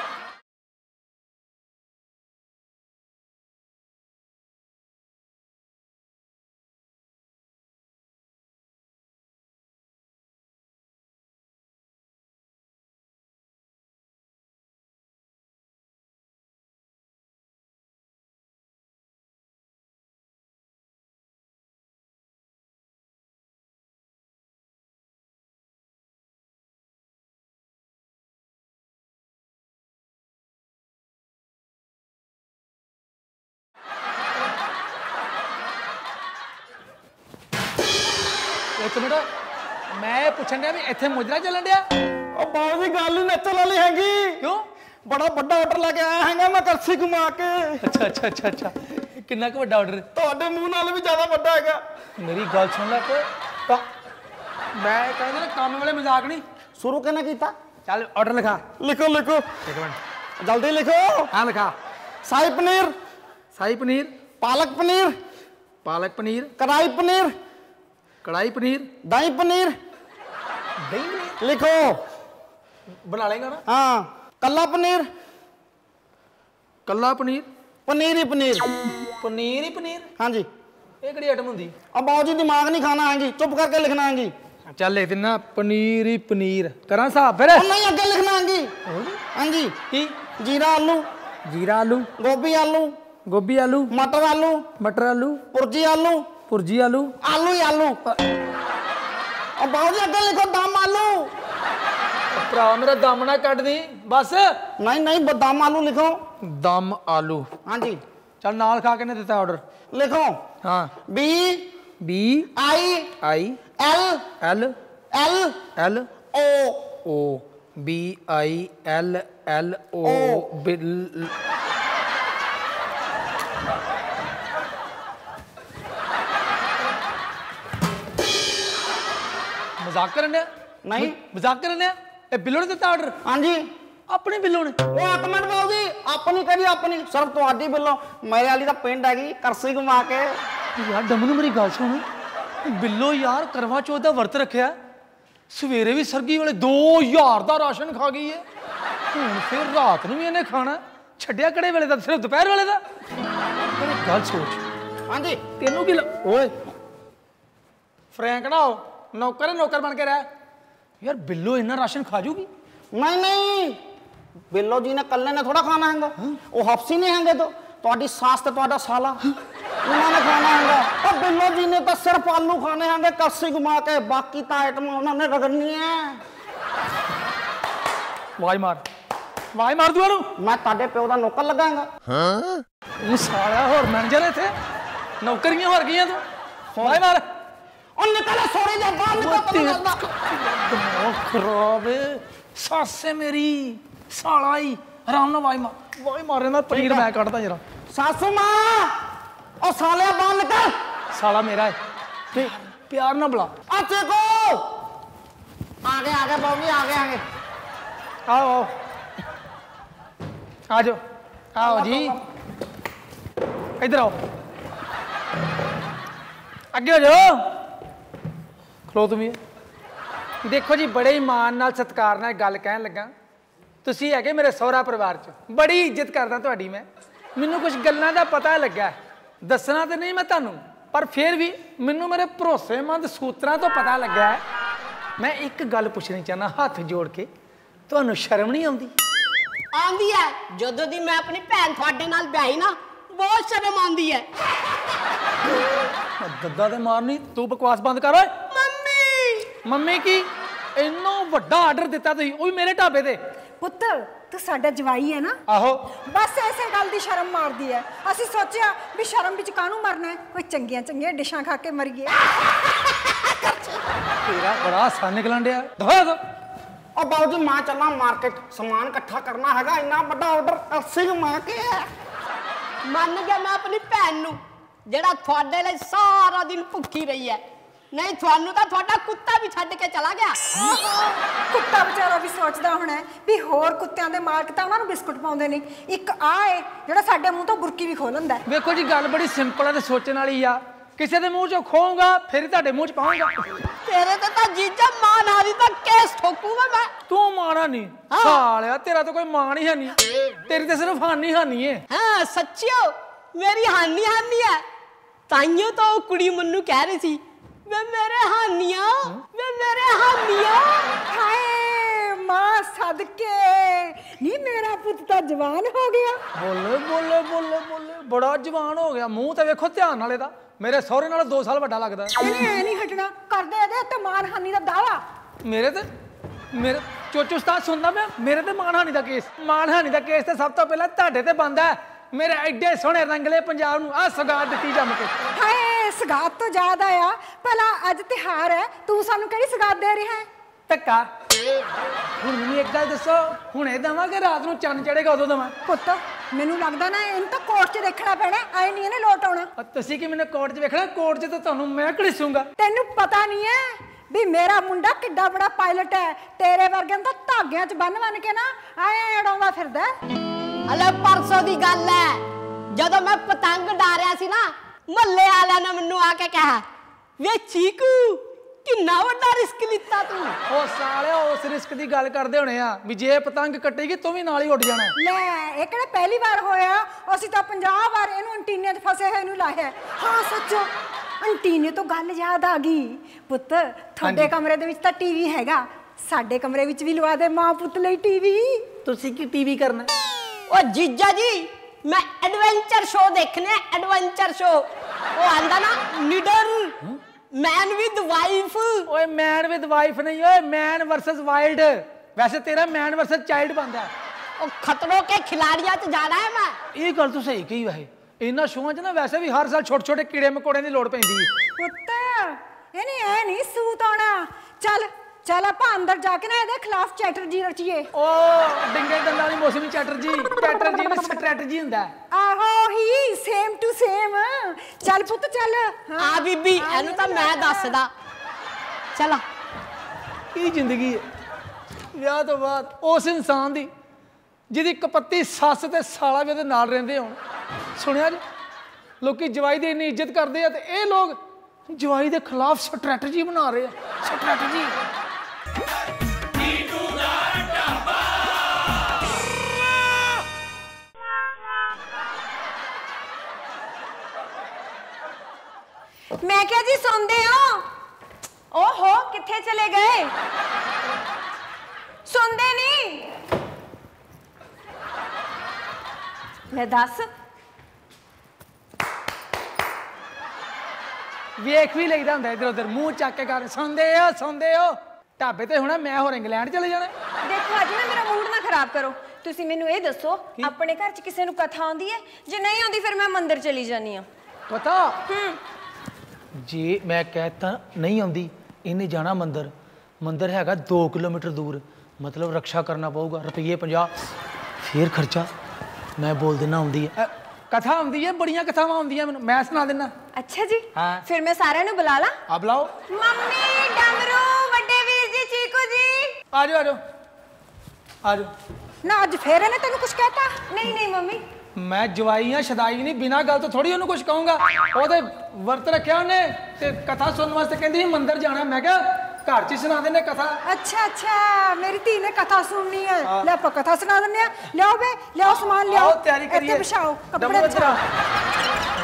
Speaker 3: ਇੱਕ ਮਿੰਟ, ਮੈਂ ਪੁੱਛਣ ਡਿਆ ਵੀ ਇੱਥੇ ਮੁਜਰਾ ਚੱਲਣ ਡਿਆ?
Speaker 6: ਉਹ ਬਾਹਰ ਦੀ ਗੱਲ ਹੀ ਨੱਚਣ ਵਾਲੀ ਹੈਗੀ।
Speaker 3: ਕਿਉਂ?
Speaker 6: ਬੜਾ ਵੱਡਾ ਆਰਡਰ ਲੈ ਕੇ ਆਇਆ ਹੈਗਾ ਮੈਂ ਕਰਸੀ ਘੁਮਾ ਕੇ।
Speaker 3: ਅੱਛਾ, ਕਿੰਨਾ ਕੁ ਵੱਡਾ ਆਰਡਰ?
Speaker 6: ਤੁਹਾਡੇ ਮੂੰਹ ਨਾਲ ਵੀ ਜ਼ਿਆਦਾ ਵੱਡਾ ਹੈਗਾ।
Speaker 3: ਮੇਰੀ ਗੱਲ ਸੁਣ ਲੈ ਕੋਈ, ਮੈਂ ਕਹਿੰਦਾ ਨਾ ਕੰਮ ਵਾਲੇ ਮਜ਼ਾਕ ਨਹੀਂ।
Speaker 6: ਸ਼ੁਰੂ ਕਿਹਨੇ ਕੀਤਾ?
Speaker 3: ਚੱਲ ਆਰਡਰ ਲਿਖਾ।
Speaker 6: ਲਿਖੋ
Speaker 3: ਇੱਕ ਮਿੰਟ
Speaker 6: ਜਲਦੀ ਲਿਖੋ।
Speaker 3: ਹਾਂ ਲਿਖਾ।
Speaker 6: ਸ਼ਾਹੀ ਪਨੀਰ,
Speaker 3: ਸ਼ਾਹੀ ਪਨੀਰ,
Speaker 6: ਪਾਲਕ
Speaker 3: ਪਨੀਰ,
Speaker 6: ਕੜਾਈ ਪਨੀਰ,
Speaker 3: ਦਹੀਂ ਪਨੀਰ।
Speaker 6: ਲਿਖੋ।
Speaker 3: ਬਣਾ ਲੇਗਾ ਨਾ?
Speaker 6: ਹਾਂ। ਕੱਲਾ ਪਨੀਰ,
Speaker 3: ਕੱਲਾ ਪਨੀਰ,
Speaker 6: ਪਨੀਰ ਹੀ ਪਨੀਰ।
Speaker 3: ਪਨੀਰ ਹੀ ਪਨੀਰ।
Speaker 6: ਹਾਂਜੀ।
Speaker 3: ਇਹ ਕਿਹੜੀ ਆਈਟਮ ਹੁੰਦੀ?
Speaker 6: अब बाबू जी दिमाग नहीं खाना हैगी, चुप करके लिखना हैगी।
Speaker 3: ਚੱਲ ਲਿਖ ਦਿੰਨਾ ਪਨੀਰ ਹੀ ਪਨੀਰ। ਕਰਾਂ ਹਿਸਾਬ ਫਿਰ?
Speaker 6: और नहीं अगे लिखना हैगी। हाँ जी।
Speaker 3: ਕੀ?
Speaker 6: जीरा आलू,
Speaker 3: ਜੀਰਾ ਆਲੂ,
Speaker 6: गोभी आलू,
Speaker 3: ਗੋਭੀ ਆਲੂ,
Speaker 6: मटर आलू,
Speaker 3: ਮਟਰ ਆਲੂ,
Speaker 6: पुरजी आलू,
Speaker 3: ਭੁਰਜੀ ਆਲੂ।
Speaker 6: आलू ही आलू। और बाबू जी अगे लिखो दम आलू।
Speaker 3: ਭਰਾ ਮੇਰਾ ਦਮ ਨਾ ਕੱਢ ਦੀ ਬਸ।
Speaker 6: नहीं नहीं बदाम आलू लिखो।
Speaker 3: ਦਮ ਆਲੂ।
Speaker 6: हाँ जी
Speaker 3: ਚੱਲ ਨਾਲ ਖਾ ਕੇ ਨੇ ਦਿੱਤਾ ਆਰਡਰ।
Speaker 6: लिखो।
Speaker 3: ਹਾਂ।
Speaker 6: B
Speaker 3: B
Speaker 6: I
Speaker 3: I
Speaker 6: L
Speaker 3: L
Speaker 6: L
Speaker 3: L
Speaker 6: O
Speaker 3: O B I L L O bill. ਮਜ਼ਾਕ ਕਰਨ ਡਿਆ?
Speaker 6: नहीं।
Speaker 3: ਮਜ਼ਾਕ ਕਰਨ ਡਿਆ? ਇਹ ਬਿੱਲੋ ਨੇ ਦਿੱਤਾ ਆਰਡਰ?
Speaker 6: हाँ जी।
Speaker 3: ਆਪਣੇ ਬਿੱਲੋ ਨੇ?
Speaker 6: ਉਹ ਇੱਕ ਮਿੰਟ ਬਾਬੂ ਜੀ, ਆਪਣੀ ਕਰੀ ਆਪਣੀ ਸਿਰਫ ਤੁਹਾਡੀ ਬਿੱਲੋ, ਮੇਰੇ ਵਾਲੀ ਦਾ ਪਿੰਡ ਹੈਗੀ ਕਰਸੀ ਘੁਮਾ ਕੇ।
Speaker 3: ਯਾਰ ਦਮ ਨੂੰ ਮੇਰੀ ਗੱਲ ਸੁਣ। ਬਿੱਲੋ ਯਾਰ ਕਰਵਾ ਚੌਥ ਦਾ ਵਰਤ ਰੱਖਿਆ, ਸਵੇਰੇ ਵੀ ਸਰਗੀ ਵਾਲੇ 2000 ਦਾ ਰਾਸ਼ਨ ਖਾ ਗਈ ਹੈ, ਹੁਣ ਫਿਰ ਰਾਤ ਨੂੰ ਵੀ ਇਹਨੇ ਖਾਣਾ। ਛੱਡਿਆ ਕਿਹੜੇ ਵੇਲੇ ਦਾ? ਸਿਰਫ ਦੁਪਹਿਰ ਵੇਲੇ ਦਾ। ਮੇਰੀ ਗੱਲ ਸੋਚ,
Speaker 6: हाँ जी।
Speaker 3: ਤੈਨੂੰ ਕੀ ਓਏ ਫਰੈਂਕ ਨਾ ਹੋ, ਨੌਕਰ ਬਣ ਕੇ ਰਹਿ। ਯਾਰ ਬਿੱਲੋ ਇੰਨਾ ਰਾਸ਼ਨ ਖਾ ਜੂਗੀ?
Speaker 6: नहीं नहीं, ਬਿੱਲੋ ਜੀ ਨੇ ਕੱਲੇ ਨੇ ਥੋੜਾ ਖਾਣਾ ਹੈਗਾ, ਉਹ ਹਫਸੀ ਨਹੀਂ ਹੈਗੇ तो ਤੁਹਾਡੀ ਸਾਸ ਤੇ ਤੁਹਾਡਾ ਸਾਲਾ ਉਹਨਾਂ ਨੇ ਖਾਣਾ ਹੈਗਾ। ਉਹ ਬਿੱਲੋ ਜੀ ਨੇ ਤਾਂ ਸਿਰਫ ਆਲੂ ਖਾਣੇ ਹੈਗੇ ਕਰਸੀ ਘੁਮਾ ਕੇ, ਬਾਕੀ ਤਾਂ ਆਈਟਮ ਉਹਨਾਂ ਨੇ ਰਗੜਨੀ ਹੈ।
Speaker 3: ਵਾਜ ਮਾਰ ਦੂਆ ਨੂੰ।
Speaker 6: ਮੈਂ ਤੁਹਾਡੇ ਪਿਓ ਦਾ ਨੌਕਰ ਲੱਗਾਂਗਾ।
Speaker 3: ਤੂੰ ਸਾਲਿਆ ਹੋਰ ਮੈਨੇਜਰ ਇੱਥੇ, ਨੌਕਰੀਆਂ ਹੋਰ ਗਈਆਂ ਤੂੰ। ਵਾਜ ਮਾਰ।
Speaker 6: ਉਹ ਨਿਕਲੇ ਸੋਰੀ ਜਾ ਬਾਹਰ ਨਿਕਲ।
Speaker 3: ਦਿਮਾਗ ਖਰਾਬ ਹੈ। ਸੱਸ ਹੈ ਮੇਰੀ ਸਾਲਾ ਹੀ। ਆਰਾਮ ਨਾਲ ਵਾਜ ਮਾਰੇ ਨਾਲ ਪਨੀਰ ਮੈਂ ਕੱਢਦਾ ਜਰਾ।
Speaker 6: ਸਾਸੂ ਮਾਂ, ਉਹ ਸਾਲਿਆ ਬਾਹਰ ਨਿਕਲ।
Speaker 3: ਸਾਲਾ ਮੇਰਾ ਹੈ, ਪਿਆਰ ਨਾਲ ਬੁਲਾ।
Speaker 6: ਅੱਛੇ ਕੋ ਆ ਗਏ ਬਾਬੂ ਜੀ, ਆ ਗਏ
Speaker 3: ਆਓ ਆ ਜਾਓ, ਆਓ ਜੀ ਇੱਧਰ ਆਓ, ਅੱਗੇ ਹੋ ਜਾਓ। ਖਲੋ ਤੁਸੀਂ। ਦੇਖੋ ਜੀ, ਬੜੇ ਹੀ ਮਾਣ ਨਾਲ ਸਤਿਕਾਰ ਨਾਲ ਗੱਲ ਕਹਿਣ ਲੱਗਾ। ਤੁਸੀਂ ਹੈਗੇ ਮੇਰੇ ਸਹੁਰਾ ਪਰਿਵਾਰ 'ਚ, ਬੜੀ ਇੱਜ਼ਤ ਕਰਦਾ ਤੁਹਾਡੀ ਮੈਂ। ਮੈਨੂੰ ਕੁਝ ਗੱਲਾਂ ਦਾ ਪਤਾ ਲੱਗਾ, ਦੱਸਣਾ ਤਾਂ ਨਹੀਂ ਮੈਂ ਤੁਹਾਨੂੰ, ਪਰ ਫਿਰ ਵੀ ਮੈਨੂੰ ਮੇਰੇ ਭਰੋਸੇਮੰਦ ਸੂਤਰਾਂ ਤੋਂ ਪਤਾ ਲੱਗਾ ਹੈ। ਮੈਂ ਇੱਕ ਗੱਲ ਪੁੱਛਣੀ ਚਾਹੁੰਦਾ ਹੱਥ ਜੋੜ ਕੇ, ਤੁਹਾਨੂੰ ਸ਼ਰਮ ਨਹੀਂ ਆਉਂਦੀ?
Speaker 4: ਆਉਂਦੀ ਹੈ। ਜਦੋਂ ਦੀ ਮੈਂ ਆਪਣੀ ਭੈਣ ਤੁਹਾਡੇ ਨਾਲ ਵਿਆਹੀ ਨਾ, ਬਹੁਤ ਸ਼ਰਮ ਆਉਂਦੀ ਹੈ।
Speaker 3: ਦੱਦਾ ਤੇ ਮਾਰਨੀ। ਤੂੰ ਬਕਵਾਸ ਬੰਦ ਕਰ ਓਏ। ਮੰਮੀ ਕੀ? ਇੰਨਾ ਵੱਡਾ ਆਰਡਰ ਦਿੱਤਾ ਤੁਸੀਂ, ਉਹ ਵੀ ਮੇਰੇ ਢਾਬੇ ਤੇ।
Speaker 7: ਪੁੱਤਰ ਤੂੰ ਸਾਡਾ ਜਵਾਈ ਹੈ ਨਾ?
Speaker 3: ਆਹੋ।
Speaker 7: ਬਸ ਐਸੇ ਗੱਲ ਦੀ ਸ਼ਰਮ ਮਾਰਦੀ ਹੈ। ਅਸੀਂ ਸੋਚਿਆ ਵੀ ਸ਼ਰਮ ਵਿੱਚ ਕਾਹਨੂੰ ਮਰਨਾ ਹੈ, ਕੋਈ ਚੰਗੀਆਂ ਡਿਸ਼ਾਂ ਖਾ ਕੇ ਮਰੀਏ।
Speaker 3: ਤੇਰਾ ਬੜਾ ਆਸਾਨ ਨਿਕਲਣ ਡਿਆ। ਦਵਾ ਦੋ।
Speaker 6: ਉਹ ਬਾਬੂ ਜੀ ਮੈਂ ਚੱਲਾਂ ਮਾਰਕੀਟ, ਸਮਾਨ ਇਕੱਠਾ ਕਰਨਾ ਹੈਗਾ, ਇੰਨਾ ਵੱਡਾ ਆਰਡਰ ਕਰਸੀ ਘੁਮਾ ਕੇ ਹੈ।
Speaker 4: ਮੰਨ ਗਿਆ ਮੈਂ ਆਪਣੀ ਭੈਣ ਨੂੰ, ਜਿਹੜਾ ਤੁਹਾਡੇ ਲਈ ਸਾਰਾ ਦਿਨ ਭੁੱਖੀ ਰਹੀ ਹੈ। ਨਹੀਂ ਤੁਹਾਨੂੰ ਤਾਂ ਤੁਹਾਡਾ ਕੁੱਤਾ ਵੀ ਛੱਡ ਕੇ ਚਲਾ ਗਿਆ।
Speaker 7: ਕੁੱਤਾ ਵਿਚਾਰਾ ਵੀ ਸੋਚਦਾ ਹੋਣਾ ਵੀ ਹੋਰ ਕੁੱਤਿਆਂ ਦੇ ਮਾਲਕ ਤਾਂ ਉਹਨਾਂ ਨੂੰ ਬਿਸਕੁਟ ਪਾਉਂਦੇ ਨਹੀਂ, ਇੱਕ ਆ ਏ ਜਿਹੜਾ ਸਾਡੇ ਮੂੰਹ ਤੋਂ ਬੁਰਕੀ ਵੀ ਖੋਹ ਲੈਂਦਾ।
Speaker 3: ਵੇਖੋ ਜੀ, ਗੱਲ ਬੜੀ ਸਿੰਪਲ ਹੈ ਤੇ ਸੋਚਣ ਵਾਲੀ ਆ। ਕਿਸੇ ਦੇ ਮੂੰਹ 'ਚੋਂ ਖੋਊਂਗਾ ਫਿਰ ਹੀ ਤੁਹਾਡੇ ਮੂੰਹ 'ਚ ਪਾਉਂਗਾ।
Speaker 4: ਤੇਰੇ ਤੇ ਤਾਂ ਜੀਜਾ ਮਾਨਹਾਨੀ ਦਾ ਕੇਸ ਠੋਕੂਗਾ ਮੈਂ।
Speaker 3: ਤੂੰ ਮਾਣਾ ਨਹੀਂ ਸਾਲਿਆ, ਤੇਰਾ ਤਾਂ ਕੋਈ ਮਾਣ ਹੀ ਹੈ ਨਹੀਂ, ਤੇਰੀ ਤਾਂ ਸਿਰਫ ਹਾਨੀ ਹੈ।
Speaker 4: ਹਾਂ ਸੱਚਿਓ, ਮੇਰੀ ਹਾਨੀ ਹੈ। ਤਾਈਓ ਤਾਂ ਉਹ ਕੁੜੀ ਮੈਨੂੰ ਕਹਿ ਰਹੀ ਸੀ, ਵੇ ਮੇਰੇ ਹਾਨੀਆਂ, ਵੇ ਮੇਰੇ ਹਾਨੀਆਂ।
Speaker 7: ਹਾਏ ਮਾਂ ਸਦਕੇ ਨੀ ਮੇਰਾ ਪੁੱਤ ਤਾਂ ਜਵਾਨ ਹੋ ਗਿਆ।
Speaker 3: ਬੋਲੇ ਬੜਾ ਜਵਾਨ ਹੋ ਗਿਆ। ਮੂੰਹ ਤੇ ਵੇਖੋ ਧਿਆਨ ਨਾਲ ਇਹਦਾ, ਮੇਰੇ ਸਹੁਰੇ ਨਾਲ 2 ਸਾਲ ਵੱਡਾ ਲੱਗਦਾ।
Speaker 7: ਇਹਨੇ ਐ ਨਹੀਂ ਹਟਣਾ, ਕਰਦੇ ਇਹਦੇ ਤੇ ਮਾਨਹਾਨੀ ਦਾ ਦਾਵਾ।
Speaker 3: ਮੇਰੇ ਚੋਚੂ ਉਸਤਾਦ ਸੁਣਦਾ ਮੈਂ, ਮੇਰੇ ਤੇ ਮਾਨਹਾਨੀ ਦਾ ਕੇਸ ਤੇ ਸਭ ਤੋਂ ਪਹਿਲਾਂ ਤੁਹਾਡੇ ਤੇ ਬੰਦਾ। ਮੇਰੇ ਐਡੇ ਸੋਹਣੇ ਰੰਗਲੇ ਪੰਜਾਬ ਨੂੰ ਆਹ ਸੌਗਾਤ ਦਿੱਤੀ ਜੰਮ ਕੇ।
Speaker 7: ਹਾਏ ਸਗਾਤ ਤੋਂ ਯਾਦ ਆਇਆ, ਭਲਾ ਅੱਜ ਤਿਹਾਰ ਹੈ, ਤੂੰ ਸਾਨੂੰ ਕਿਹੜੀ ਸਗਾਤ ਦੇ ਰਿਹਾ ਹੈ?
Speaker 3: ਧੱਕਾ। ਹੁਣ ਮੈਨੂੰ ਇੱਕ ਗੱਲ ਦੱਸੋ, ਹੁਣੇ ਦੇਵਾਂ ਕਿ ਰਾਤ ਨੂੰ ਚੰਨ ਚੜੇਗਾ ਉਦੋਂ ਦੇਵਾਂ?
Speaker 7: ਪੁੱਤ ਮੈਨੂੰ ਲੱਗਦਾ ਨਾ ਇਹਨੂੰ ਤਾਂ ਕੋਰਟ 'ਚ ਦੇਖਣਾ ਪੈਣਾ, ਆਏ ਨਹੀਂ ਇਹਨੇ ਲੋਟ ਆਉਣਾ।
Speaker 3: ਤੁਸੀਂ ਕੀ ਮੈਨੂੰ ਕੋਰਟ 'ਚ ਵੇਖਣਾ? ਕੋਰਟ 'ਚ ਤਾਂ ਤੁਹਾਨੂੰ ਮੈਂ ਘੜੀਸੂੰਗਾ।
Speaker 7: ਤੈਨੂੰ ਪਤਾ ਨਹੀਂ ਹੈ ਵੀ ਮੇਰਾ ਮੁੰਡਾ ਕਿੱਡਾ ਬੜਾ ਪਾਇਲਟ ਹੈ, ਤੇਰੇ ਵਰਗੇ ਨੂੰ ਤਾਂ ਧਾਗਿਆਂ 'ਚ ਬੰਨ ਕੇ ਨਾ ਆਏ ਅੜਾਉਂਦਾ ਫਿਰਦਾ।
Speaker 4: ਹਲੇ ਪਰਸੋਂ ਦੀ ਗੱਲ ਹੈ, ਜਦੋਂ ਮੈਂ ਪਤੰਗ ਡਾਰਿਆ ਸੀ ਨਾ, ਮਹੱਲੇ ਵਾਲਿਆਂ ਨੇ ਮੈਨੂੰ ਆ ਕੇ ਕਿਹਾ, ਵੇ ਚੀਕੂ ਕਿੰਨਾ ਵੱਡਾ ਰਿਸਕ ਲਿੱਤਾ ਤੂੰ।
Speaker 3: ਉਹ ਸਾਲਿਆ ਉਸ ਰਿਸਕ ਦੀ ਗੱਲ ਕਰਦੇ ਹੋਣੇ ਆ ਵੀ ਜੇ ਪਤੰਗ ਕੱਟੇਗੀ ਤੂੰ ਵੀ ਨਾਲ ਹੀ ਉੱਡ ਜਾਣਾ।
Speaker 7: ਲੈ ਇਹ ਕਿਹੜਾ ਪਹਿਲੀ ਵਾਰ ਹੋਇਆ, ਅਸੀਂ ਤਾਂ 50 ਵਾਰ ਇਹਨੂੰ ਐਂਟੀਨੇ 'ਚ ਫਸੇ ਹੋਏ ਨੂੰ ਲਾਇਆ। ਹਾਂ ਸੱਚੋ ਐਂਟੀਨੇ ਤੋਂ ਗੱਲ ਯਾਦ ਆ ਗਈ ਪੁੱਤ, ਤੁਹਾਡੇ ਕਮਰੇ ਦੇ ਵਿੱਚ ਤਾਂ ਟੀਵੀ ਹੈਗਾ, ਸਾਡੇ ਕਮਰੇ ਵਿੱਚ ਵੀ ਲਵਾ ਦੇ ਮਾਂ ਪੁੱਤ ਲਈ ਟੀਵੀ।
Speaker 3: ਤੁਸੀਂ ਕੀ ਟੀਵੀ ਕਰਨਾ?
Speaker 4: ਓ ਜੀਜਾ ਜੀ ਮੈਂ ਐਡਵੈਂਚਰ ਸ਼ੋ ਦੇਖਣੇ, ਐਡਵੈਂਚਰ ਸ਼ੋ। ਉਹ ਆਂਦਾ ਨਾ ਨੀਡਰ ਮੈਨ ਵਿਦ ਵਾਈਫ।
Speaker 3: ਓਏ ਮੈਨ ਵਿਦ ਵਾਈਫ ਨਹੀਂ, ਓਏ ਮੈਨ ਵਰਸਸ ਵਾਈਲਡ। ਵੈਸੇ ਤੇਰਾ ਮੈਨ ਵਰਸਸ ਚਾਈਲਡ ਬਣਦਾ।
Speaker 4: ਉਹ ਖਤਰੋਂ ਕੇ ਖਿਲਾੜੀਆਂ 'ਚ ਜਾਣਾ ਹੈ ਮੈਂ।
Speaker 3: ਇਹ ਗੱਲ ਤੂੰ ਸਹੀ ਕਹੀ ਵੈਸੇ, ਇਹਨਾਂ ਸ਼ੋਆਂ 'ਚ ਨਾ ਵੈਸੇ ਵੀ ਹਰ ਸਾਲ ਛੋਟੇ ਛੋਟੇ ਕੀੜੇ ਮਕੌੜਿਆਂ ਦੀ ਲੋੜ ਪੈਂਦੀ ਹੈ।
Speaker 7: ਪੁੱਤ ਇਹਨੇ ਐ ਨਹੀਂ ਸੂਤ ਆਉਣਾ। ਚੱਲ ਚੱਲ ਆਪਾਂ ਅੰਦਰ ਜਾ ਕੇ ਨਾ ਇਹਦੇ ਖਿਲਾਫ ਚੈਟਰਜੀ ਰਚੀਏ।
Speaker 3: ਓ ਡਿੰਗੇ ਦੰਦਾਂ ਵਾਲੀ ਮੌਸਮੀ ਚੈਟਰਜੀ ਨੇ ਸਟ੍ਰੈਟਜੀ ਹੁੰਦਾ।
Speaker 7: ਆਹੋ ਹੀ ਸੇਮ ਟੂ ਸੇਮ। ਚੱਲ ਪੁੱਤ ਚੱਲ।
Speaker 4: ਆ ਬੀਬੀ ਇਹਨੂੰ ਤਾਂ ਮੈਂ ਦੱਸਦਾ। ਚਲਾ
Speaker 3: ਕੀ ਜ਼ਿੰਦਗੀ ਹੈ ਵਿਆਹ ਤੋਂ ਬਾਅਦ ਉਸ ਇਨਸਾਨ ਦੀ ਜਿਹਦੀ ਕਪੱਤੀ ਸੱਸ ਤੇ ਸਾਲਾ ਵੀ ਉਹਦੇ ਨਾਲ ਰਹਿੰਦੇ ਹੋਣ। ਸੁਣਿਆ ਜੀ ਲੋਕੀ ਜਵਾਈ ਦੀ ਇੰਨੀ ਇੱਜ਼ਤ ਕਰਦੇ ਆ ਤੇ ਇਹ ਲੋਕ ਜਵਾਈ ਦੇ ਖਿਲਾਫ ਸਟ੍ਰੈਟਜੀ ਬਣਾ ਰਹੇ ਆ। ਸਟ੍ਰੈਟਜੀ
Speaker 5: ਮੈਂ ਕਿਹਾ ਜੀ ਸੌਂਦੇ ਹੋ? ਓਹੋ ਕਿੱਥੇ ਚਲੇ ਗਏ? ਸੌਂਦੇ ਨਹੀਂ? ਲੈ ਦੱਸ।
Speaker 3: ਵੇਖ ਵੀ ਲਈਦਾ ਹੁੰਦਾ ਇਧਰ ਉਧਰ, ਮੂੰਹ ਚੱਕ ਕੇ ਕਰ ਸੌਂਦੇ ਹੋ। ਢਾਬੇ ਤੇ ਹੋਣਾ, ਮੈਂ ਹੋਰ ਇੰਗਲੈਂਡ ਚਲੇ ਜਾਣਾ।
Speaker 5: ਦੇਖੋ ਅੱਜ ਨਾ ਮੇਰਾ ਮੂਡ ਨਾ ਖਰਾਬ ਕਰੋ। ਤੁਸੀਂ ਮੈਨੂੰ ਇਹ ਦੱਸੋ ਆਪਣੇ ਘਰ 'ਚ ਕਿਸੇ ਨੂੰ ਕਥਾ ਆਉਂਦੀ ਹੈ? ਜੇ ਨਹੀਂ ਆਉਂਦੀ ਫਿਰ ਮੈਂ ਮੰਦਿਰ ਚਲੀ ਜਾਨੀ ਆ।
Speaker 3: ਪਤਾ ਜੇ ਮੈਂ ਕਹਿਤਾ ਨਹੀਂ ਆਉਂਦੀ, ਇਹਨੇ ਜਾਣਾ ਮੰਦਿਰ। ਮੰਦਿਰ ਹੈਗਾ 2 ਕਿਲੋਮੀਟਰ ਦੂਰ, ਮਤਲਬ ਰਕਸ਼ਾ ਕਰਨਾ ਪਊਗਾ, ਰੁਪਈਏ 50 ਫੇਰ ਖਰਚਾ। ਮੈਂ ਬੋਲ ਦੇਣਾ ਆਉਂਦੀ ਹੈ, ਕਥਾ ਆਉਂਦੀ ਹੈ, ਬੜੀਆਂ ਕਥਾਵਾਂ ਆਉਂਦੀਆਂ ਮੈਨੂੰ, ਮੈਂ ਸੁਣਾ ਦੇਣਾ।
Speaker 5: ਅੱਛਾ ਜੀ
Speaker 3: ਹਾਂ।
Speaker 5: ਫਿਰ ਮੈਂ ਸਾਰਿਆਂ ਨੂੰ ਬੁਲਾ ਲਾਂ?
Speaker 3: ਆ ਬੁਲਾਓ।
Speaker 5: ਮੰਮੀ, ਡਮਰੂ, ਵੱਡੇ ਵੀਰ ਜੀ, ਚੀਕੂ ਜੀ।
Speaker 3: ਆ ਜਾਓ ਆ ਜਾਓ ਆ ਜਾਓ।
Speaker 7: ਨਾ ਅੱਜ ਫੇਰ ਇਹਨੇ ਤੈਨੂੰ ਕੁਝ ਕਹਿਤਾ?
Speaker 5: ਨਹੀਂ ਨਹੀਂ ਮੰਮੀ,
Speaker 3: ਮੈਂ ਜਵਾਈ ਆ, ਸ਼ਦਾਈ ਨਹੀਂ, ਬਿਨਾਂ ਗੱਲ ਤੋਂ ਥੋੜੀ ਉਹਨੂੰ ਕੁਝ ਕਹੂੰਗਾ। ਉਹਦੇ ਵਰਤ ਰੱਖਿਆ ਉਹਨੇ ਤੇ ਕਥਾ ਸੁਣਨ ਵਾਸਤੇ ਕਹਿੰਦੀ ਸੀ ਮੰਦਿਰ ਜਾਣਾ। ਮੈਂ ਕਿਹਾ ਘਰ 'ਚ ਸੁਣਾ ਦਿੰਦੇ ਕਥਾ।
Speaker 7: ਅੱਛਾ ਅੱਛਾ ਮੇਰੀ ਧੀ ਨੇ ਕਥਾ ਸੁਣਨੀ ਹੈ। ਲੈ ਆਪਾਂ ਕਥਾ ਸੁਣਾ ਦਿੰਦੇ ਆ। ਲਿਆਓ ਵੇ ਲਿਆਓ ਸਮਾਨ ਲਿਆਓ।
Speaker 3: ਆਓ ਤਿਆਰੀ ਕਰੀਏ।
Speaker 7: ਇੱਥੇ ਵਿਛਾਓ ਕੱਪੜੇ
Speaker 3: ਡੰਬੋ ਇੱਧਰ ਆ।
Speaker 7: ਵਿਛਾਓ।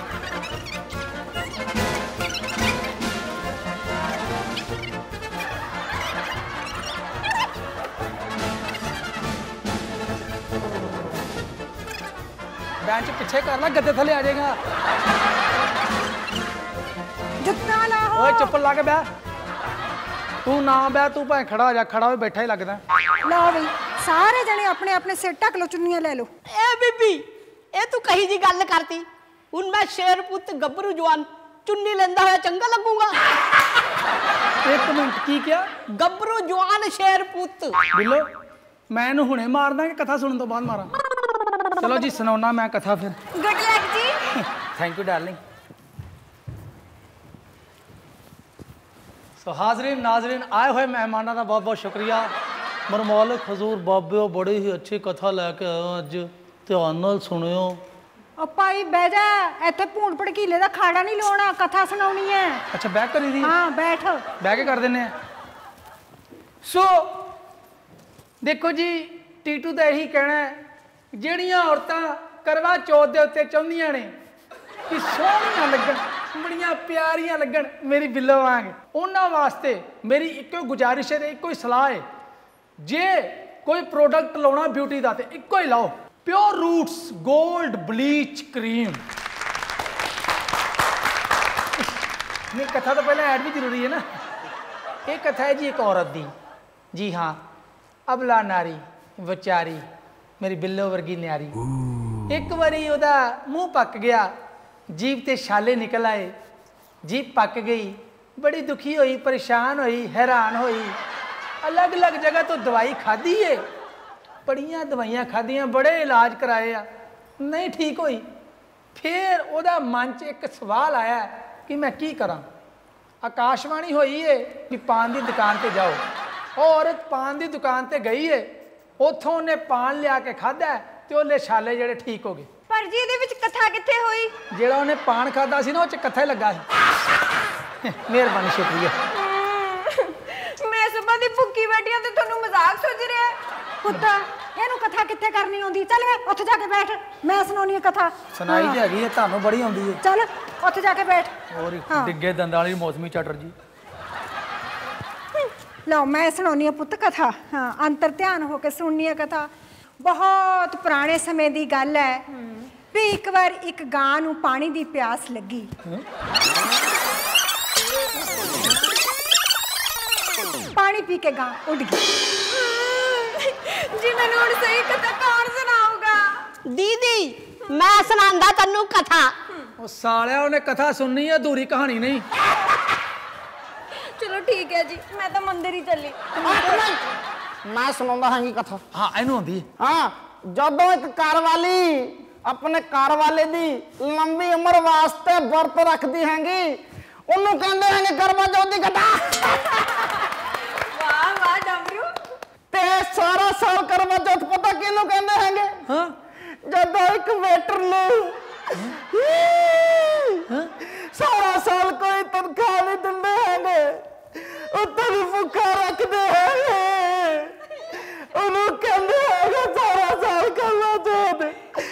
Speaker 3: ਬੈਂਚ ਪਿੱਛੇ ਕਰ ਲੈ, ਗੱਦੇ ਥੱਲੇ ਆ ਜਾਏਗਾ।
Speaker 7: ਜੁੱਤਾ ਲਾਓ।
Speaker 3: ਓਏ ਚੁੱਪ ਲਾ ਕੇ ਬਹਿ। ਤੂੰ ਨਾ ਬਹਿ, ਤੂੰ ਭਾਵੇਂ ਖੜਾ ਹੋ ਜਾ, ਖੜਾ ਹੋਏ ਬੈਠਾ ਹੀ ਲੱਗਦਾ।
Speaker 7: ਲਓ ਬਈ ਸਾਰੇ ਜਣੇ ਆਪਣੇ ਆਪਣੇ ਸਿਰ ਢੱਕ ਲਓ, ਚੁੰਨੀਆਂ ਲੈ ਲਓ।
Speaker 4: ए बीबी ਇਹ ਤੂੰ ਕਹੀ ਜੀ ਗੱਲ ਕਰਤੀ। ਹੁਣ ਮੈਂ ਸ਼ੇਰ ਪੁੱਤ ਗੱਭਰੂ ਜਵਾਨ ਚੁੰਨੀ ਲੈਂਦਾ ਹੋਇਆ ਚੰਗਾ ਲੱਗੂਗਾ?
Speaker 3: ਇੱਕ ਮਿੰਟ, ਕੀ ਕਿਹਾ?
Speaker 4: ਗੱਭਰੂ ਜਵਾਨ ਸ਼ੇਰ ਪੁੱਤ।
Speaker 3: ਬਿੱਲੋ ਮੈਂ ਇਹਨੂੰ ਹੁਣੇ ਮਾਰਦਾ ਕਿ ਕਥਾ ਸੁਣਨ ਤੋਂ ਬਾਅਦ ਮਾਰਾਂ? ਚਲੋ ਜੀ ਸੁਣਾਉਣਾ ਮੈਂ ਕਥਾ ਫਿਰ।
Speaker 5: ਗੁੱਡ ਲੱਕ ਜੀ।
Speaker 3: Thank you darling. ਸੋ ਹਾਜ਼ਰੀਨ ਨਾਜ਼ਰੀਨ, ਆਏ ਹੋਏ ਮਹਿਮਾਨਾਂ ਦਾ ਬਹੁਤ ਬਹੁਤ ਸ਼ੁਕਰੀਆ। ਮਰਮਾਲਕ ਹਜ਼ੂਰ ਬਾਬਿਓ ਬੜੀ ਹੀ ਅੱਛੀ ਕਥਾ ਲੈ ਕੇ ਆਏ ਹੋ ਅੱਜ, ਧਿਆਨ ਨਾਲ ਸੁਣਿਓ।
Speaker 7: ਉਹ ਭਾਈ ਬਹਿ ਜਾ, ਇੱਥੇ ਭੂਣ ਭੜਕੀਲੇ ਦਾ ਖਾੜਾ ਨਹੀਂ ਲਾਉਣਾ, ਕਥਾ ਸੁਣਾਉਣੀ ਹੈ।
Speaker 3: ਅੱਛਾ ਬੈਕ ਕਰੀ ਦੀ?
Speaker 7: ਹਾਂ ਬੈਠ।
Speaker 3: ਬਹਿ ਕੇ ਕਰ ਦਿੰਨੇ ਆ। ਸੋ ਦੇਖੋ ਜੀ, ਟੀਟੂ ਦਾ ਇਹੀ ਕਹਿਣਾ ਹੈ, ਜਿਹੜੀਆਂ ਔਰਤਾਂ ਕਰਵਾ ਚੌਥ ਦੇ ਉੱਤੇ ਚਾਹੁੰਦੀਆਂ ਨੇ ਕਿ ਸੋਹਣੀਆਂ ਲੱਗਣ, ਬੜੀਆਂ ਪਿਆਰੀਆਂ ਲੱਗਣ ਮੇਰੀ ਬਿੱਲੋ ਵਾਂਗ, ਉਹਨਾਂ ਵਾਸਤੇ ਮੇਰੀ ਇੱਕੋ ਗੁਜ਼ਾਰਿਸ਼ ਹੈ ਤੇ ਇੱਕੋ ਹੀ ਸਲਾਹ ਹੈ, ਜੇ ਕੋਈ ਪ੍ਰੋਡਕਟ ਲਾਉਣਾ ਬਿਊਟੀ ਦਾ ਤੇ ਇੱਕੋ ਹੀ ਲਾਓ, pure roots gold bleach cream. ਨਹੀਂ ਕਥਾ ਤੋਂ ਪਹਿਲਾਂ ਐਡ ਵੀ ਜ਼ਰੂਰੀ ਹੈ ਨਾ। ਇਹ ਕਥਾ ਹੈ ਜੀ ਇੱਕ ਔਰਤ ਦੀ। ਜੀ ਹਾਂ, ਅਬਲਾ ਨਾਰੀ ਵਿਚਾਰੀ ਮੇਰੀ ਬਿੱਲੋ ਵਰਗੀ ਨਿਆਰੀ। ਇੱਕ ਵਾਰੀ ਉਹਦਾ ਮੂੰਹ ਪੱਕ ਗਿਆ, ਜੀਭ ਤੇ ਛਾਲੇ ਨਿਕਲ ਆਏ, ਜੀਭ ਪੱਕ ਗਈ, ਬੜੀ ਦੁਖੀ ਹੋਈ, ਪਰੇਸ਼ਾਨ ਹੋਈ, ਹੈਰਾਨ ਹੋਈ। ਅਲੱਗ-ਅਲੱਗ ਜਗ੍ਹਾ ਤੋਂ ਦਵਾਈ ਖਾਧੀ ਏ, ਬੜੀਆਂ ਦਵਾਈਆਂ ਖਾਧੀਆਂ, ਬੜੇ ਇਲਾਜ ਕਰਾਏ ਆ, ਨਹੀਂ ਠੀਕ ਹੋਈ। ਫਿਰ ਉਹਦਾ ਮਨ 'ਚ ਇੱਕ ਸਵਾਲ ਆਇਆ ਕਿ ਮੈਂ ਕੀ ਕਰਾਂ। ਆਕਾਸ਼ਵਾਣੀ ਹੋਈ ਏ ਕਿ ਪਾਨ ਦੀ ਦੁਕਾਨ ਤੇ ਜਾਓ। ਉਹ ਔਰਤ ਪਾਨ ਦੀ ਦੁਕਾਨ ਤੇ ਗਈ ਏ, ਉੱਥੋਂ ਉਹਨੇ ਪਾਨ ਲਿਆ ਕੇ ਖਾਧਾ ਤੇ ਉਹਦੇ ਛਾਲੇ ਜਿਹੜੇ ਠੀਕ ਹੋ ਗਏ।
Speaker 5: ਪਰ ਜੀ ਇਹਦੇ ਵਿੱਚ ਕਥਾ ਕਿੱਥੇ ਹੋਈ?
Speaker 3: ਜਿਹੜਾ ਉਹਨੇ ਪਾਨ ਖਾਧਾ ਸੀ ਨਾ, ਉਹ 'ਚ ਕਥਾ ਹੀ ਲੱਗਾ ਸੀ। ਮਿਹਰਬਾਨੀ, ਸ਼ੁਕਰੀਆ।
Speaker 5: ਤੁਹਾਨੂੰ ਮਜ਼ਾਕ ਸੁਝ ਰਿਹਾ ਹੈ?
Speaker 7: ਪੁੱਤ ਇਹਨੂੰ ਕਥਾ ਕਿੱਥੇ ਕਰਨੀ ਆਉਂਦੀ? ਚੱਲ ਵੇ ਉੱਥੇ ਜਾ ਕੇ ਬੈਠ, ਮੈਂ ਸੁਣਾਉਣੀ ਹੈ ਕਥਾ।
Speaker 3: ਸੁਣਾਈ ਤੇ ਹੈਗੀ ਹੈ, ਤੁਹਾਨੂੰ ਬੜੀ ਆਉਂਦੀ ਹੈ।
Speaker 7: ਚੱਲ ਉੱਥੇ ਜਾ ਕੇ ਬੈਠ।
Speaker 3: ਹੋਰ ਡਿੱਗੇ ਦੰਦਾਂ ਵਾਲੀ ਮੌਸਮੀ ਚਟਰਜੀ।
Speaker 7: ਲਓ ਮੈਂ ਸੁਣਾਉਣੀ ਹੈ ਪੁੱਤ ਕਥਾ। ਹਾਂ, ਅੰਤਰ ਧਿਆਨ ਹੋ ਕੇ ਸੁਣਨੀ ਹੈ ਕਥਾ। ਬਹੁਤ ਪੁਰਾਣੇ ਸਮੇਂ ਦੀ ਗੱਲ ਹੈ ਵੀ ਇੱਕ ਵਾਰ ਇੱਕ ਗਾਂ ਨੂੰ ਪਾਣੀ ਦੀ ਪਿਆਸ ਲੱਗੀ। ਪਾਣੀ ਪੀ ਕੇ ਗਾਂ ਉੱਡ ਗਈ।
Speaker 5: ਜੀ ਮੈਨੂੰ ਹੁਣ ਸਹੀ ਕਥਾ ਕੌਣ ਸੁਣਾਊਗਾ?
Speaker 4: ਦੀਦੀ ਮੈਂ ਸੁਣਾਉਂਦਾ ਤੈਨੂੰ ਕਥਾ।
Speaker 3: ਉਹ ਸਾਲਿਆ ਉਹਨੇ ਕਥਾ ਸੁਣਨੀ ਹੈ, ਅਧੂਰੀ ਕਹਾਣੀ ਨਹੀਂ।
Speaker 5: ਚਲੋ ਠੀਕ ਹੈ ਜੀ, ਮੈਂ ਤਾਂ ਮੰਦਿਰ ਹੀ ਚੱਲੀ।
Speaker 6: ਮੈਂ ਸੁਣਾਉਂਦਾ ਹਾਂਗੀ ਕਥਾ।
Speaker 3: ਹਾਂ ਇਹਨੂੰ ਆਉਂਦੀ ਹੈ।
Speaker 6: ਹਾਂ, ਜਦੋਂ ਇੱਕ ਘਰ ਵਾਲੀ ਆਪਣੇ ਘਰ ਵਾਲੇ ਦੀ ਲੰਬੀ ਉਮਰ ਵਾਸਤੇ ਵਰਤ ਰੱਖਦੀ ਹੈਗੀ, ਉਹਨੂੰ ਕਹਿੰਦੇ ਹੈਗੇ ਕਰਵਾ ਚੌਥ ਦੀ ਕਥਾ।
Speaker 5: ਵਾਹ ਵਾਹ ਡਮਰੂ।
Speaker 6: ਤੇ ਸਾਰਾ ਸਾਲ ਕਰਵਾ ਚੌਥ ਪਤਾ ਕਿਹਨੂੰ ਕਹਿੰਦੇ ਹੈਗੇ?
Speaker 3: ਹਾਂ,
Speaker 6: ਜਦੋਂ ਇੱਕ ਵੇਟਰ ਨੂੰ ਸਾਰਾ ਸਾਲ ਕੋਈ ਤਨਖਾਹ ਨਹੀਂ ਦਿੰਦੇ ਹੈਗੇ, ਉੱਤੋਂ ਵੀ ਭੁੱਖਾ ਰੱਖਦੇ ਹੈਗੇ, ਉਹਨੂੰ ਕਹਿੰਦੇ ਹੈਗੇ ਸਾਰਾ ਸਾਲ ਕਰਵਾ ਚੌਥ।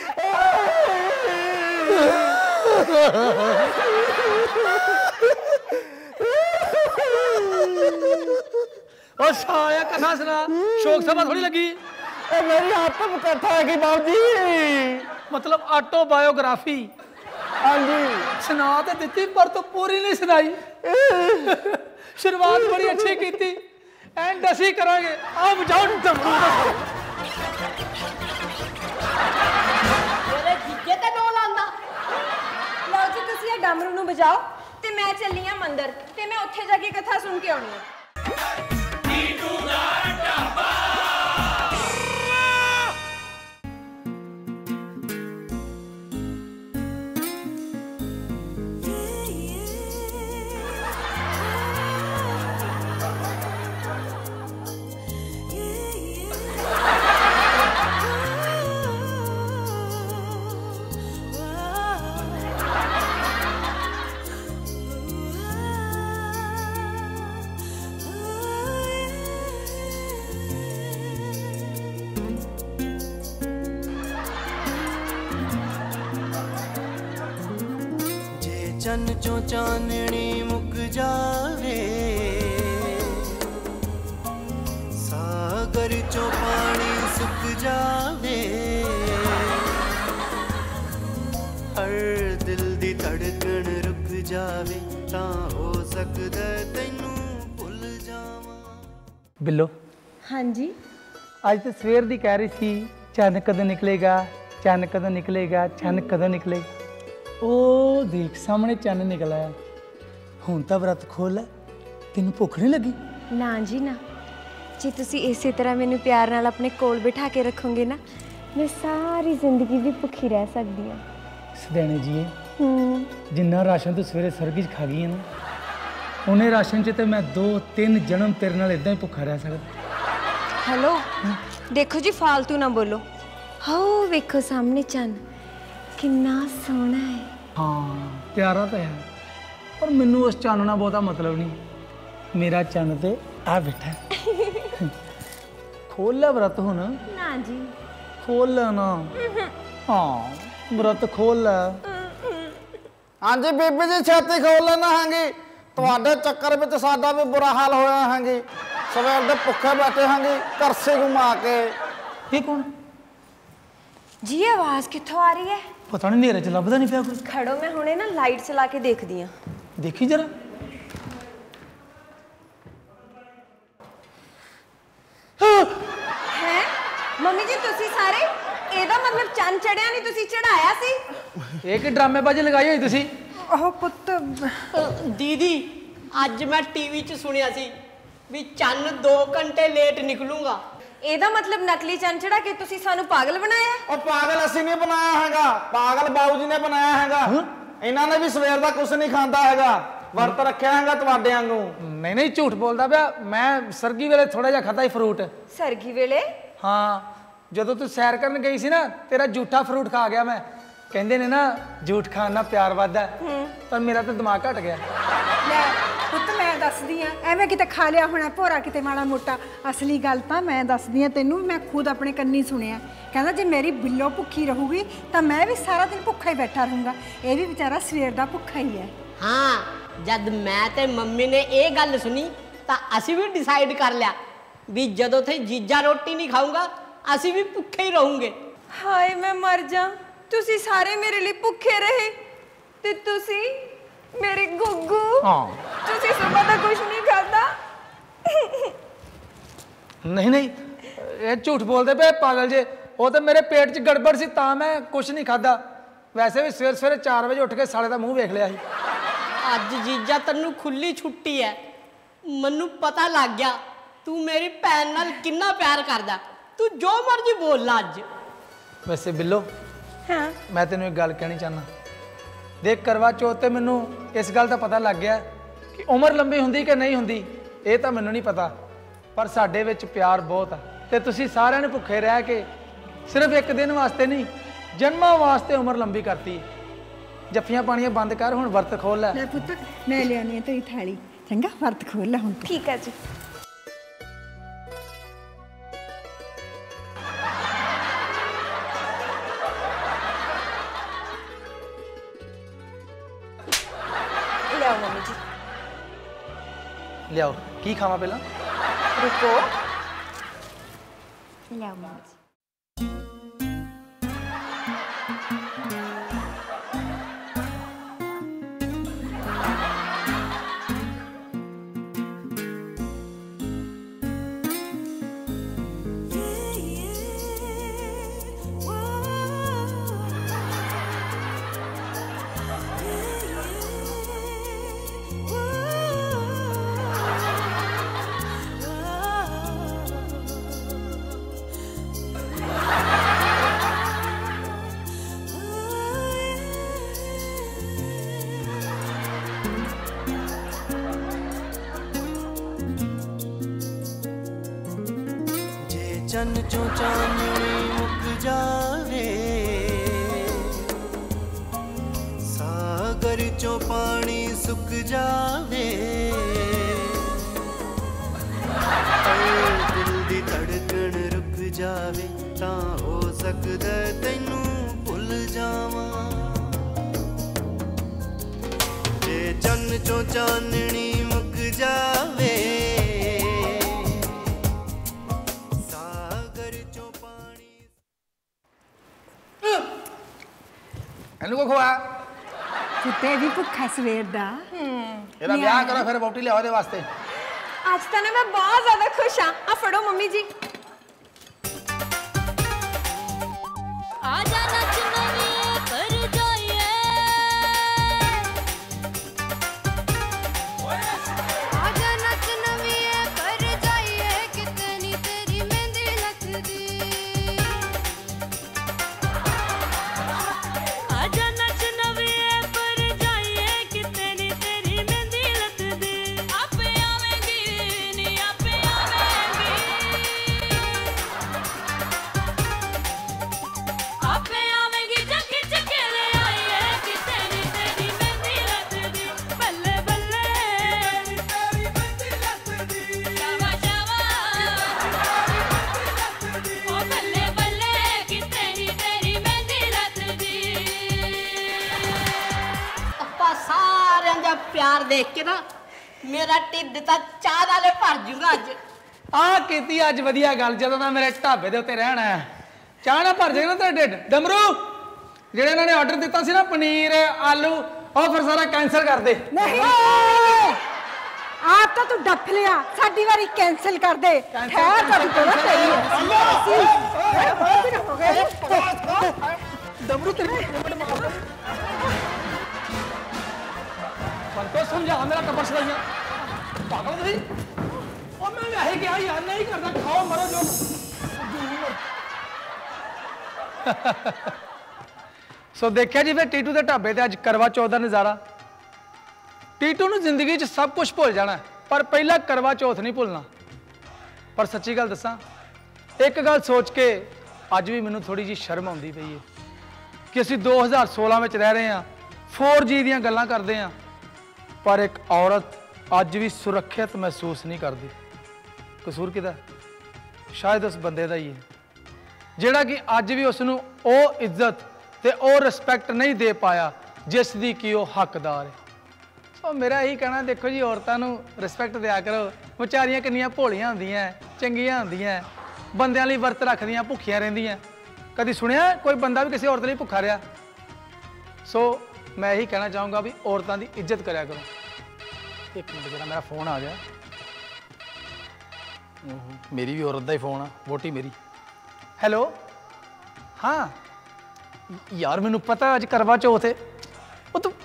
Speaker 3: ਉਹ ਸਾਲਿਆ ਕਥਾ ਸੁਣਾ, ਸ਼ੋਕ ਸਭਾ ਥੋੜੀ ਲੱਗੀ।
Speaker 6: ਇਹ ਮੇਰੀ ਆਤਮ ਕਥਾ ਹੈਗੀ ਬਾਬੂ ਜੀ।
Speaker 3: ਮਤਲਬ ਆਟੋਬਾਇਓਗ੍ਰਾਫੀ।
Speaker 6: ਹਾਂਜੀ
Speaker 3: ਸੁਣਾ ਤੇ ਦਿੱਤੀ ਪਰ ਤੂੰ ਪੂਰੀ ਨਹੀਂ ਸੁਣਾਈ। ਸ਼ੁਰੂਆਤ ਬੜੀ ਅੱਛੀ ਕੀਤੀ, ਐਂਡ ਅਸੀਂ ਕਰਾਂਗੇ। ਆ ਬੁਝਾਓ ਡਮਰੂ ਦਾ।
Speaker 4: ਮੇਰੇ ਜੀਜੇ ਤੇ ਡੋਲ ਆਂਦਾ।
Speaker 5: ਲਓ ਜੀ ਤੁਸੀਂ ਇਹ ਡਮਰੂ ਨੂੰ ਵਜਾਓ ਤੇ ਮੈਂ ਚੱਲੀ ਆ ਮੰਦਿਰ, ਤੇ ਮੈਂ ਉੱਥੇ ਜਾ ਕੇ ਕਥਾ ਸੁਣ ਕੇ ਆਉਣੀ ਹੈ।
Speaker 8: ਚੰਨ ਚੋਂ ਚਾਨਣੀ ਮੁੱਕ ਜਾਵੇ, ਸਾਗਰ ਚੋਂ ਪਾਣੀ ਸੁੱਕ ਜਾਵੇ, ਹਰ ਦਿਲ ਦੀ ਧੜਕਣ ਰੁਕ ਜਾਵੇ, ਤਾਂ ਹੋ ਸਕਦਾ ਤੈਨੂੰ ਭੁੱਲ ਜਾਵਾਂ।
Speaker 3: ਬਿੱਲੋ
Speaker 5: ਹਾਂਜੀ
Speaker 3: ਅੱਜ ਤੇ ਸਵੇਰ ਦੀ ਕਹਿ ਰਹੀ ਸੀ ਚੰਨ ਕਦੋਂ ਨਿਕਲੇਗਾ, ਚੰਨ ਕਦੋਂ ਨਿਕਲੇਗਾ, ਚੰਨ ਕਦੋਂ ਨਿਕਲੇਗਾ। ਉਹ ਦੇਖ ਸਾਹਮਣੇ ਚੰਨ ਨਿਕਲ ਆਇਆ। ਹੁਣ ਤਾਂ ਵਰਤ ਖੋਲ ਲੈ, ਤੈਨੂੰ ਭੁੱਖ ਨਹੀਂ ਲੱਗੀ?
Speaker 5: ਨਾ ਜੀ ਨਾ, ਜੇ ਤੁਸੀਂ ਇਸੇ ਤਰ੍ਹਾਂ ਮੈਨੂੰ ਪਿਆਰ ਨਾਲ ਆਪਣੇ ਕੋਲ ਬਿਠਾ ਕੇ ਰੱਖੋਗੇ ਨਾ, ਮੈਂ ਸਾਰੀ ਜ਼ਿੰਦਗੀ ਵੀ ਭੁੱਖੀ ਰਹਿ ਸਕਦੀ ਹਾਂ।
Speaker 3: ਸਦੈਣੇ ਜੀਏ, ਜਿੰਨਾ ਰਾਸ਼ਨ ਤੂੰ ਸਵੇਰੇ ਸਰਗੀ 'ਚ ਖਾ ਗਈ ਹੈ ਨਾ, ਉਹਨੇ ਰਾਸ਼ਨ 'ਚ ਤੇ ਮੈਂ 2-3 ਜਨਮ ਤੇਰੇ ਨਾਲ ਇਦਾਂ ਹੀ ਭੁੱਖਾ ਰਹਿ ਸਕਦਾ।
Speaker 5: ਹੈਲੋ, ਦੇਖੋ ਜੀ ਫਾਲਤੂ ਨਾ ਬੋਲੋ। ਹੋ ਵੇਖੋ ਸਾਹਮਣੇ ਚੰਨ ਕਿੰਨਾ ਸੋਹਣਾ ਹੈ।
Speaker 3: ਹਾਂ ਪਿਆਰਾ ਤਾਂ ਹੈ, ਪਰ ਮੈਨੂੰ ਉਸ ਚੰਨ ਨਾਲ ਬਹੁਤਾ ਮਤਲਬ ਨਹੀਂ। ਮੇਰਾ ਚੰਨ ਤੇ ਆ ਬੈਠਾ। ਖੋਲ ਲੈ ਵਰਤ ਹੁਣ।
Speaker 5: ਨਾ ਜੀ,
Speaker 3: ਖੋਲ ਲੈ ਨਾ। ਹਾਂ ਵਰਤ ਖੋਲ ਲੈ।
Speaker 6: ਹਾਂਜੀ ਬੀਬੀ ਜੀ ਛੇਤੀ ਖੋਲ ਲੈਣਾ ਹੈਗੀ, ਤੁਹਾਡੇ ਚੱਕਰ ਵਿੱਚ ਸਾਡਾ ਵੀ ਬੁਰਾ ਹਾਲ ਹੋਇਆ ਹੈਗੀ। ਸਵੇਰ ਦੇ ਭੁੱਖੇ ਬੈਠੇ ਹੈਗੇ ਕਰਸੇ ਘੁਮਾ ਕੇ।
Speaker 3: ਇਹ ਕੌਣ?
Speaker 5: ਜੀ ਆਵਾਜ਼ ਕਿੱਥੋਂ ਆ ਰਹੀ ਹੈ?
Speaker 3: ਪਤਾ ਨਹੀਂ, ਹਨੇਰੇ 'ਚ ਲੱਭਦਾ ਨਹੀਂ ਪਿਆ ਕੋਈ।
Speaker 5: ਖੜੋ, ਮੈਂ ਹੁਣੇ ਨਾ ਲਾਈਟ ਚਲਾ ਕੇ ਦੇਖਦੀ ਹਾਂ।
Speaker 3: ਦੇਖੀ ਜਰਾ।
Speaker 5: ਹੈ ਮੰਮੀ ਜੀ, ਤੁਸੀਂ ਸਾਰੇ? ਇਹਦਾ ਮਤਲਬ ਚੰਨ ਚੜਿਆ ਨਹੀਂ, ਤੁਸੀਂ ਚੜਾਇਆ ਸੀ।
Speaker 3: ਇਹ ਕਿ ਡਰਾਮੇਬਾਜ਼ੀ ਲਗਾਈ ਹੋਈ ਤੁਸੀਂ?
Speaker 7: ਉਹ ਪੁੱਤ
Speaker 4: ਦੀਦੀ ਅੱਜ ਮੈਂ ਟੀਵੀ 'ਚ ਸੁਣਿਆ ਸੀ ਵੀ ਚੰਨ 2 ਘੰਟੇ ਲੇਟ ਨਿਕਲੂਗਾ।
Speaker 5: ਇਹਦਾ ਮਤਲਬ ਨਕਲੀ ਚੰਨ ਚੜਾ ਕੇ ਤੁਸੀਂ ਸਾਨੂੰ ਪਾਗਲ ਬਣਾਇਆ?
Speaker 6: ਉਹ ਪਾਗਲ ਅਸੀਂ ਨਹੀਂ ਬਣਾਇਆ ਹੈਗਾ, ਪਾਗਲ ਬਾਬੂ ਜੀ ਨੇ ਬਣਾਇਆ ਹੈਗਾ। ਇਹਨਾਂ ਨੇ ਵੀ ਸਵੇਰ ਦਾ ਕੁਝ ਨਹੀਂ ਖਾਂਦਾ ਹੈਗਾ, ਵਰਤ ਰੱਖਿਆ ਹੈਗਾ ਤੁਹਾਡੇ ਵਾਂਗੂ।
Speaker 3: ਨਹੀਂ ਨਹੀਂ ਝੂਠ ਬੋਲਦਾ ਪਿਆ। ਮੈਂ ਸਰਗੀ ਵੇਲੇ ਥੋੜਾ ਜਿਹਾ ਖਾਧਾ ਹੀ ਫਰੂਟ।
Speaker 5: ਸਰਗੀ ਵੇਲੇ?
Speaker 3: ਹਾਂ, ਜਦੋਂ ਤੂੰ ਸੈਰ ਕਰਨ ਗਈ ਸੀ ਨਾ, ਤੇਰਾ ਝੂਠਾ ਫਰੂਟ ਖਾ ਗਿਆ ਮੈਂ। ਕਹਿੰਦੇ ਨੇ ਨਾ ਝੂਠ ਖਾਣ ਨਾਲ ਪਿਆਰ ਵੱਧਦਾ, ਪਰ ਮੇਰਾ ਤਾਂ ਦਿਮਾਗ ਘਟ ਗਿਆ।
Speaker 7: ਲੈ ਪੁੱਤ ਮੈਂ ਦੱਸਦੀ ਆ, ਐਵੇਂ ਕਿਤੇ ਖਾ ਲਿਆ ਹੋਣਾ ਭੋਰਾ ਕਿਤੇ ਮਾੜਾ ਮੋਟਾ। ਅਸਲੀ ਗੱਲ ਤਾਂ ਮੈਂ ਦੱਸਦੀ ਆ ਤੈਨੂੰ, ਮੈਂ ਖੁਦ ਆਪਣੇ ਕੰਨੀ ਸੁਣਿਆ। ਕਹਿੰਦਾ ਜੇ ਮੇਰੀ ਬਿੱਲੋ ਭੁੱਖੀ ਰਹੂਗੀ ਤਾਂ ਮੈਂ ਵੀ ਸਾਰਾ ਦਿਨ ਭੁੱਖਾ ਹੀ ਬੈਠਾ ਰਹੂੰਗਾ। ਇਹ ਵੀ ਵਿਚਾਰਾ ਸਵੇਰ ਦਾ ਭੁੱਖਾ ਹੀ ਹੈ।
Speaker 4: ਹਾਂ, ਜਦ ਮੈਂ ਤੇ ਮੰਮੀ ਨੇ ਇਹ ਗੱਲ ਸੁਣੀ ਤਾਂ ਅਸੀਂ ਵੀ ਡਿਸਾਈਡ ਕਰ ਲਿਆ ਵੀ ਜਦੋਂ ਤੇ ਜੀਜਾ ਰੋਟੀ ਨਹੀਂ ਖਾਊਗਾ ਅਸੀਂ ਵੀ ਭੁੱਖੇ ਹੀ ਰਹੂੰਗੇ।
Speaker 5: ਹਾਏ ਮੈਂ ਮਰ ਜਾ, ਤੁਸੀਂ ਸਾਰੇ ਮੇਰੇ ਲਈ ਭੁੱਖੇ ਰਹੇ ਤੇ ਤੁਸੀਂ ਮੇਰੇ ਗੁੱਗੂ।
Speaker 3: ਹਾਂ।
Speaker 5: ਤੁਸੀਂ ਸਵੇਰ ਦਾ ਕੁਝ ਨਹੀਂ ਖਾਦਾ।
Speaker 3: ਨਹੀਂ ਨਹੀਂ, ਇਹ ਝੂਠ ਬੋਲਦੇ ਪਏ ਪਾਗਲ ਜੇ। ਉਹ ਤਾਂ ਮੇਰੇ ਪੇਟ 'ਚ ਗੜਬੜ ਸੀ ਤਾਂ ਮੈਂ ਕੁਝ ਨਹੀਂ ਖਾਦਾ। ਵੈਸੇ ਵੀ ਸਵੇਰੇ ਸਵੇਰੇ 4 ਵਜੇ ਉੱਠ ਕੇ ਸਾਲੇ ਦਾ ਮੂੰਹ ਵੇਖ ਲਿਆ ਸੀ।
Speaker 4: ਅੱਜ ਜੀਜਾ ਤੈਨੂੰ ਖੁੱਲੀ ਛੁੱਟੀ ਹੈ। ਮੈਨੂੰ ਪਤਾ ਲੱਗ ਗਿਆ ਤੂੰ ਮੇਰੀ ਭੈਣ ਨਾਲ ਕਿੰਨਾ ਪਿਆਰ ਕਰਦਾ। ਤੂੰ ਜੋ ਮਰਜ਼ੀ ਬੋਲ ਲਾ ਅੱਜ।
Speaker 3: ਵੈਸੇ ਬਿੱਲੋ,
Speaker 5: ਹਾਂ,
Speaker 3: ਮੈਂ ਤੈਨੂੰ ਇੱਕ ਗੱਲ ਕਹਿਣੀ ਚਾਹੁੰਦਾ। ਦੇਖ, ਕਰਵਾ ਚੌਥ ਤੇ ਮੈਨੂੰ ਇਸ ਗੱਲ ਦਾ ਪਤਾ ਲੱਗ ਗਿਆ ਕਿ ਉਮਰ ਲੰਬੀ ਹੁੰਦੀ ਕਿ ਨਹੀਂ ਹੁੰਦੀ ਇਹ ਤਾਂ ਮੈਨੂੰ ਨਹੀਂ ਪਤਾ, ਪਰ ਸਾਡੇ ਵਿੱਚ ਪਿਆਰ ਬਹੁਤ ਆ ਤੇ ਤੁਸੀਂ ਸਾਰਿਆਂ ਨੇ ਭੁੱਖੇ ਰਹਿ ਕੇ ਸਿਰਫ ਇੱਕ ਦਿਨ ਵਾਸਤੇ ਨਹੀਂ, ਜਨਮਾਂ ਵਾਸਤੇ ਉਮਰ ਲੰਬੀ ਕਰਤੀ। ਜੱਫੀਆਂ ਪਾਣੀਆਂ ਬੰਦ ਕਰ, ਹੁਣ ਵਰਤ ਖੋਲ ਲੈ।
Speaker 7: ਲੈ ਪੁੱਤ, ਮੈਂ ਲਿਆਣੀ ਤੇਰੀ ਥਾਲੀ। ਚੰਗਾ, ਵਰਤ ਖੋਲ ਲੈ ਹੁਣ।
Speaker 5: ਠੀਕ ਹੈ ਜੀ। ਲਿਆਓ ਮੰਮੀ ਜੀ।
Speaker 3: ਲਿਆਓ, ਕੀ ਖਾਵਾਂ ਪਹਿਲਾਂ?
Speaker 5: रुको।
Speaker 7: ਲਿਆਓ ਮੰਮੀ ਜੀ।
Speaker 8: चन चो चांदनी मुक जावे, सागर चो पानी सुक जावे, दिल दी धड़कन रुक जावे तां हो सकदा तैनू भुल जावां। जे चन चो चांदनी मुक जावे,
Speaker 3: ਇਹਨੂੰ ਕੋ ਖਵਾ
Speaker 7: ਕੁੱਤੇ ਵੀ ਭੁੱਖਾ ਸਵੇਰ ਦਾ।
Speaker 3: ਇਹਦਾ ਵਿਆਹ ਕਰੋ ਫਿਰ ਵਹੁਟੀ ਲਿਆਓ ਇਹਦੇ ਵਾਸਤੇ।
Speaker 5: आज तो ना मैं बहुत ज्यादा खुश हाँ। आ फड़ो मम्मी जी।
Speaker 9: आजा नच नविए कर जाइए, आजा नच नविए कर जाइए, कितनी तेरी मेहंदी लगदी, आजा नच नविए कर जाइए, कितनी तेरी मेहंदी लगदी, आपे आवेंगी नी आपे आवेंगी, आपे आवेंगी जगी चकेले आइए, कितनी तेरी मेहंदी लगदी, बल्ले बल्ले तेरी मेहंदी लगदी, शावा शावा ओ बल्ले बल्ले कितनी तेरी मेहंदी लगदी।
Speaker 4: ਆਪਾਂ ਸਾਰਿਆਂ ਦਾ ਪਿਆਰ ਦੇਖ ਕੇ ਨਾ ਮੇਰਾ ਢਿੱਡ ਤਾਂ ਚਾਹ ਨਾਲੇ ਭਰ ਜੂਗਾ ਅੱਜ।
Speaker 3: ਆਹ ਕੀਤੀ ਅੱਜ ਵਧੀਆ ਗੱਲ, ਜਦੋਂ ਦਾ ਮੇਰੇ ਢਾਬੇ ਦੇ ਉੱਤੇ ਰਹਿਣਾ ਹੈ ਚਾਹ ਨਾ ਭਰ ਜਾਏਗਾ ਨਾ ਤੇਰਾ ਢਿੱਡ। ਡਮਰੂ, ਜਿਹੜੇ ਇਹਨਾਂ ਨੇ ਆਰਡਰ ਦਿੱਤਾ ਸੀ ਨਾ ਪਨੀਰ ਆਲੂ, ਉਹ ਫਿਰ ਸਾਰਾ ਕੈਂਸਲ ਕਰ ਦੇ।
Speaker 7: ਨਹੀਂ, ਆਪ ਤਾਂ ਤੂੰ ਡੱਫ ਲਿਆ, ਸਾਡੀ ਵਾਰੀ ਕੈਂਸਲ ਕਰ ਦੇ। ਖੈਰ ਤੁਹਾਡੀ ਕੋਲ ਸਹੀ ਹੈ।
Speaker 3: ਡਮਰੂ ਤੇਰੀ ਪਰ ਕੋ ਸਮਝਾ ਮੇਰਾ ਟੱਬਰ ਸਦਾਈਆਂ ਪਾਗਲ ਤੁਸੀਂ। ਉਹ ਮੈਂ ਵੈਸੇ ਕਿਹਾ ਯਾਰ ਨਹੀਂ ਕਰਦਾ, ਖਾਓ ਮਰੋ ਜੋ। ਸੋ ਦੇਖਿਆ ਜੀ ਫਿਰ ਟੀਟੂ ਦੇ ਢਾਬੇ ਤੇ ਅੱਜ ਕਰਵਾ ਚੌਥ ਦਾ ਨਜ਼ਾਰਾ। ਟੀਟੂ ਨੂੰ ਜ਼ਿੰਦਗੀ 'ਚ ਸਭ ਕੁਝ ਭੁੱਲ ਜਾਣਾ, ਪਰ ਪਹਿਲਾਂ ਕਰਵਾ ਚੌਥ ਨਹੀਂ ਭੁੱਲਣਾ। ਪਰ ਸੱਚੀ ਗੱਲ ਦੱਸਾਂ, ਇੱਕ ਗੱਲ ਸੋਚ ਕੇ ਅੱਜ ਵੀ ਮੈਨੂੰ ਥੋੜੀ ਜਿਹੀ ਸ਼ਰਮ ਆਉਂਦੀ ਪਈ ਹੈ ਕਿ ਅਸੀਂ 2016 ਵਿੱਚ ਰਹਿ ਰਹੇ ਹਾਂ, 4G ਦੀਆਂ ਗੱਲਾਂ ਕਰਦੇ ਹਾਂ, ਪਰ ਇੱਕ ਔਰਤ ਅੱਜ ਵੀ ਸੁਰੱਖਿਅਤ ਮਹਿਸੂਸ ਨਹੀਂ ਕਰਦੀ। ਕਸੂਰ ਕਿਹਦਾ? ਸ਼ਾਇਦ ਉਸ ਬੰਦੇ ਦਾ ਹੀ ਹੈ ਜਿਹੜਾ ਕਿ ਅੱਜ ਵੀ ਉਸ ਨੂੰ ਉਹ ਇੱਜ਼ਤ ਤੇ ਉਹ ਰਿਸਪੈਕਟ ਨਹੀਂ ਦੇ ਪਾਇਆ ਜਿਸ ਦੀ ਕਿ ਉਹ ਹੱਕਦਾਰ ਹੈ। ਸੋ ਮੇਰਾ ਇਹੀ ਕਹਿਣਾ, ਦੇਖੋ ਜੀ, ਔਰਤਾਂ ਨੂੰ ਰਿਸਪੈਕਟ ਦਿਆ ਕਰੋ। ਵਿਚਾਰੀਆਂ ਕਿੰਨੀਆਂ ਭੋਲੀਆਂ ਹੁੰਦੀਆਂ, ਚੰਗੀਆਂ ਹੁੰਦੀਆਂ, ਬੰਦਿਆਂ ਲਈ ਵਰਤ ਰੱਖਦੀਆਂ, ਭੁੱਖੀਆਂ ਰਹਿੰਦੀਆਂ। ਕਦੀ ਸੁਣਿਆ ਕੋਈ ਬੰਦਾ ਵੀ ਕਿਸੇ ਔਰਤ ਲਈ ਭੁੱਖਾ ਰਿਹਾ? ਸੋ ਮੈਂ ਇਹੀ ਕਹਿਣਾ ਚਾਹੂੰਗਾ ਵੀ ਔਰਤਾਂ ਦੀ ਇੱਜ਼ਤ ਕਰਿਆ ਕਰੋ। ਇੱਕ ਮਿੰਟ, ਜਿਹੜਾ ਮੇਰਾ ਫੋਨ ਆ ਗਿਆ, ਮੇਰੀ ਵੀ ਔਰਤ ਦਾ ਹੀ ਫੋਨ ਆ, ਵੋਟੀ ਮੇਰੀ। ਹੈਲੋ, ਹਾਂ ਯਾਰ ਮੈਨੂੰ ਪਤਾ ਅੱਜ ਕਰਵਾ ਚੌਥ ਹੈ। ਉਹ ਤੂੰ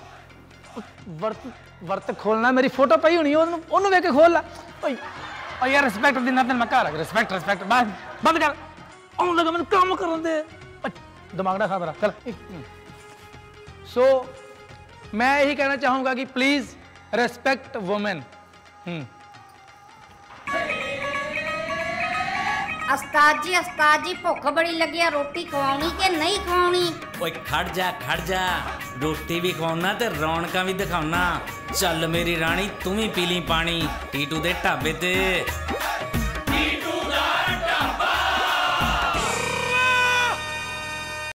Speaker 3: ਵਰਤ ਖੋਲਣਾ, ਮੇਰੀ ਫੋਟੋ ਪਈ ਹੋਣੀ, ਉਹਨੂੰ ਵੇਖ ਕੇ ਖੋਲ ਲਾ। ਓ ਯਾਰ ਰਿਸਪੈਕਟ ਦਿੰਦਾ ਤੈਨੂੰ ਮੈਂ ਘਰ ਆ ਕੇ। ਰਿਸਪੈਕਟ ਬੰਦ ਕਰ। ਆਉਣ ਲੱਗਾ ਮੈਨੂੰ ਕੰਮ ਕਰਨ ਦੇ, ਦਿਮਾਗ ਨਾ ਖਾ ਮੇਰਾ। ਚਲ ਸੋ ਮੈਂ ਇਹੀ ਕਹਿਣਾ ਚਾਹੂੰਗਾ ਕਿ ਪਲੀਜ਼ ਰਿਸਪੈਕਟ ਵੂਮਨ।
Speaker 1: ਉਸਤਾਦ ਜੀ ਭੁੱਖ ਬੜੀ ਲੱਗੀ ਆ, ਰੋਟੀ ਖਵਾਉਣੀ ਕਿ ਨਹੀਂ ਖਵਾਉਣੀ?
Speaker 2: ਓਏ ਖੜ ਜਾ, ਰੋਟੀ ਵੀ ਖਵਾਉਣਾ ਤੇ ਰੌਣਕਾਂ ਵੀ ਦਿਖਾਉਣਾ। ਚੱਲ ਮੇਰੀ ਰਾਣੀ ਤੂੰ ਵੀ ਪੀ ਲਈ ਪਾਣੀ ਟੀਟੂ ਦੇ ਢਾਬੇ ਤੇ।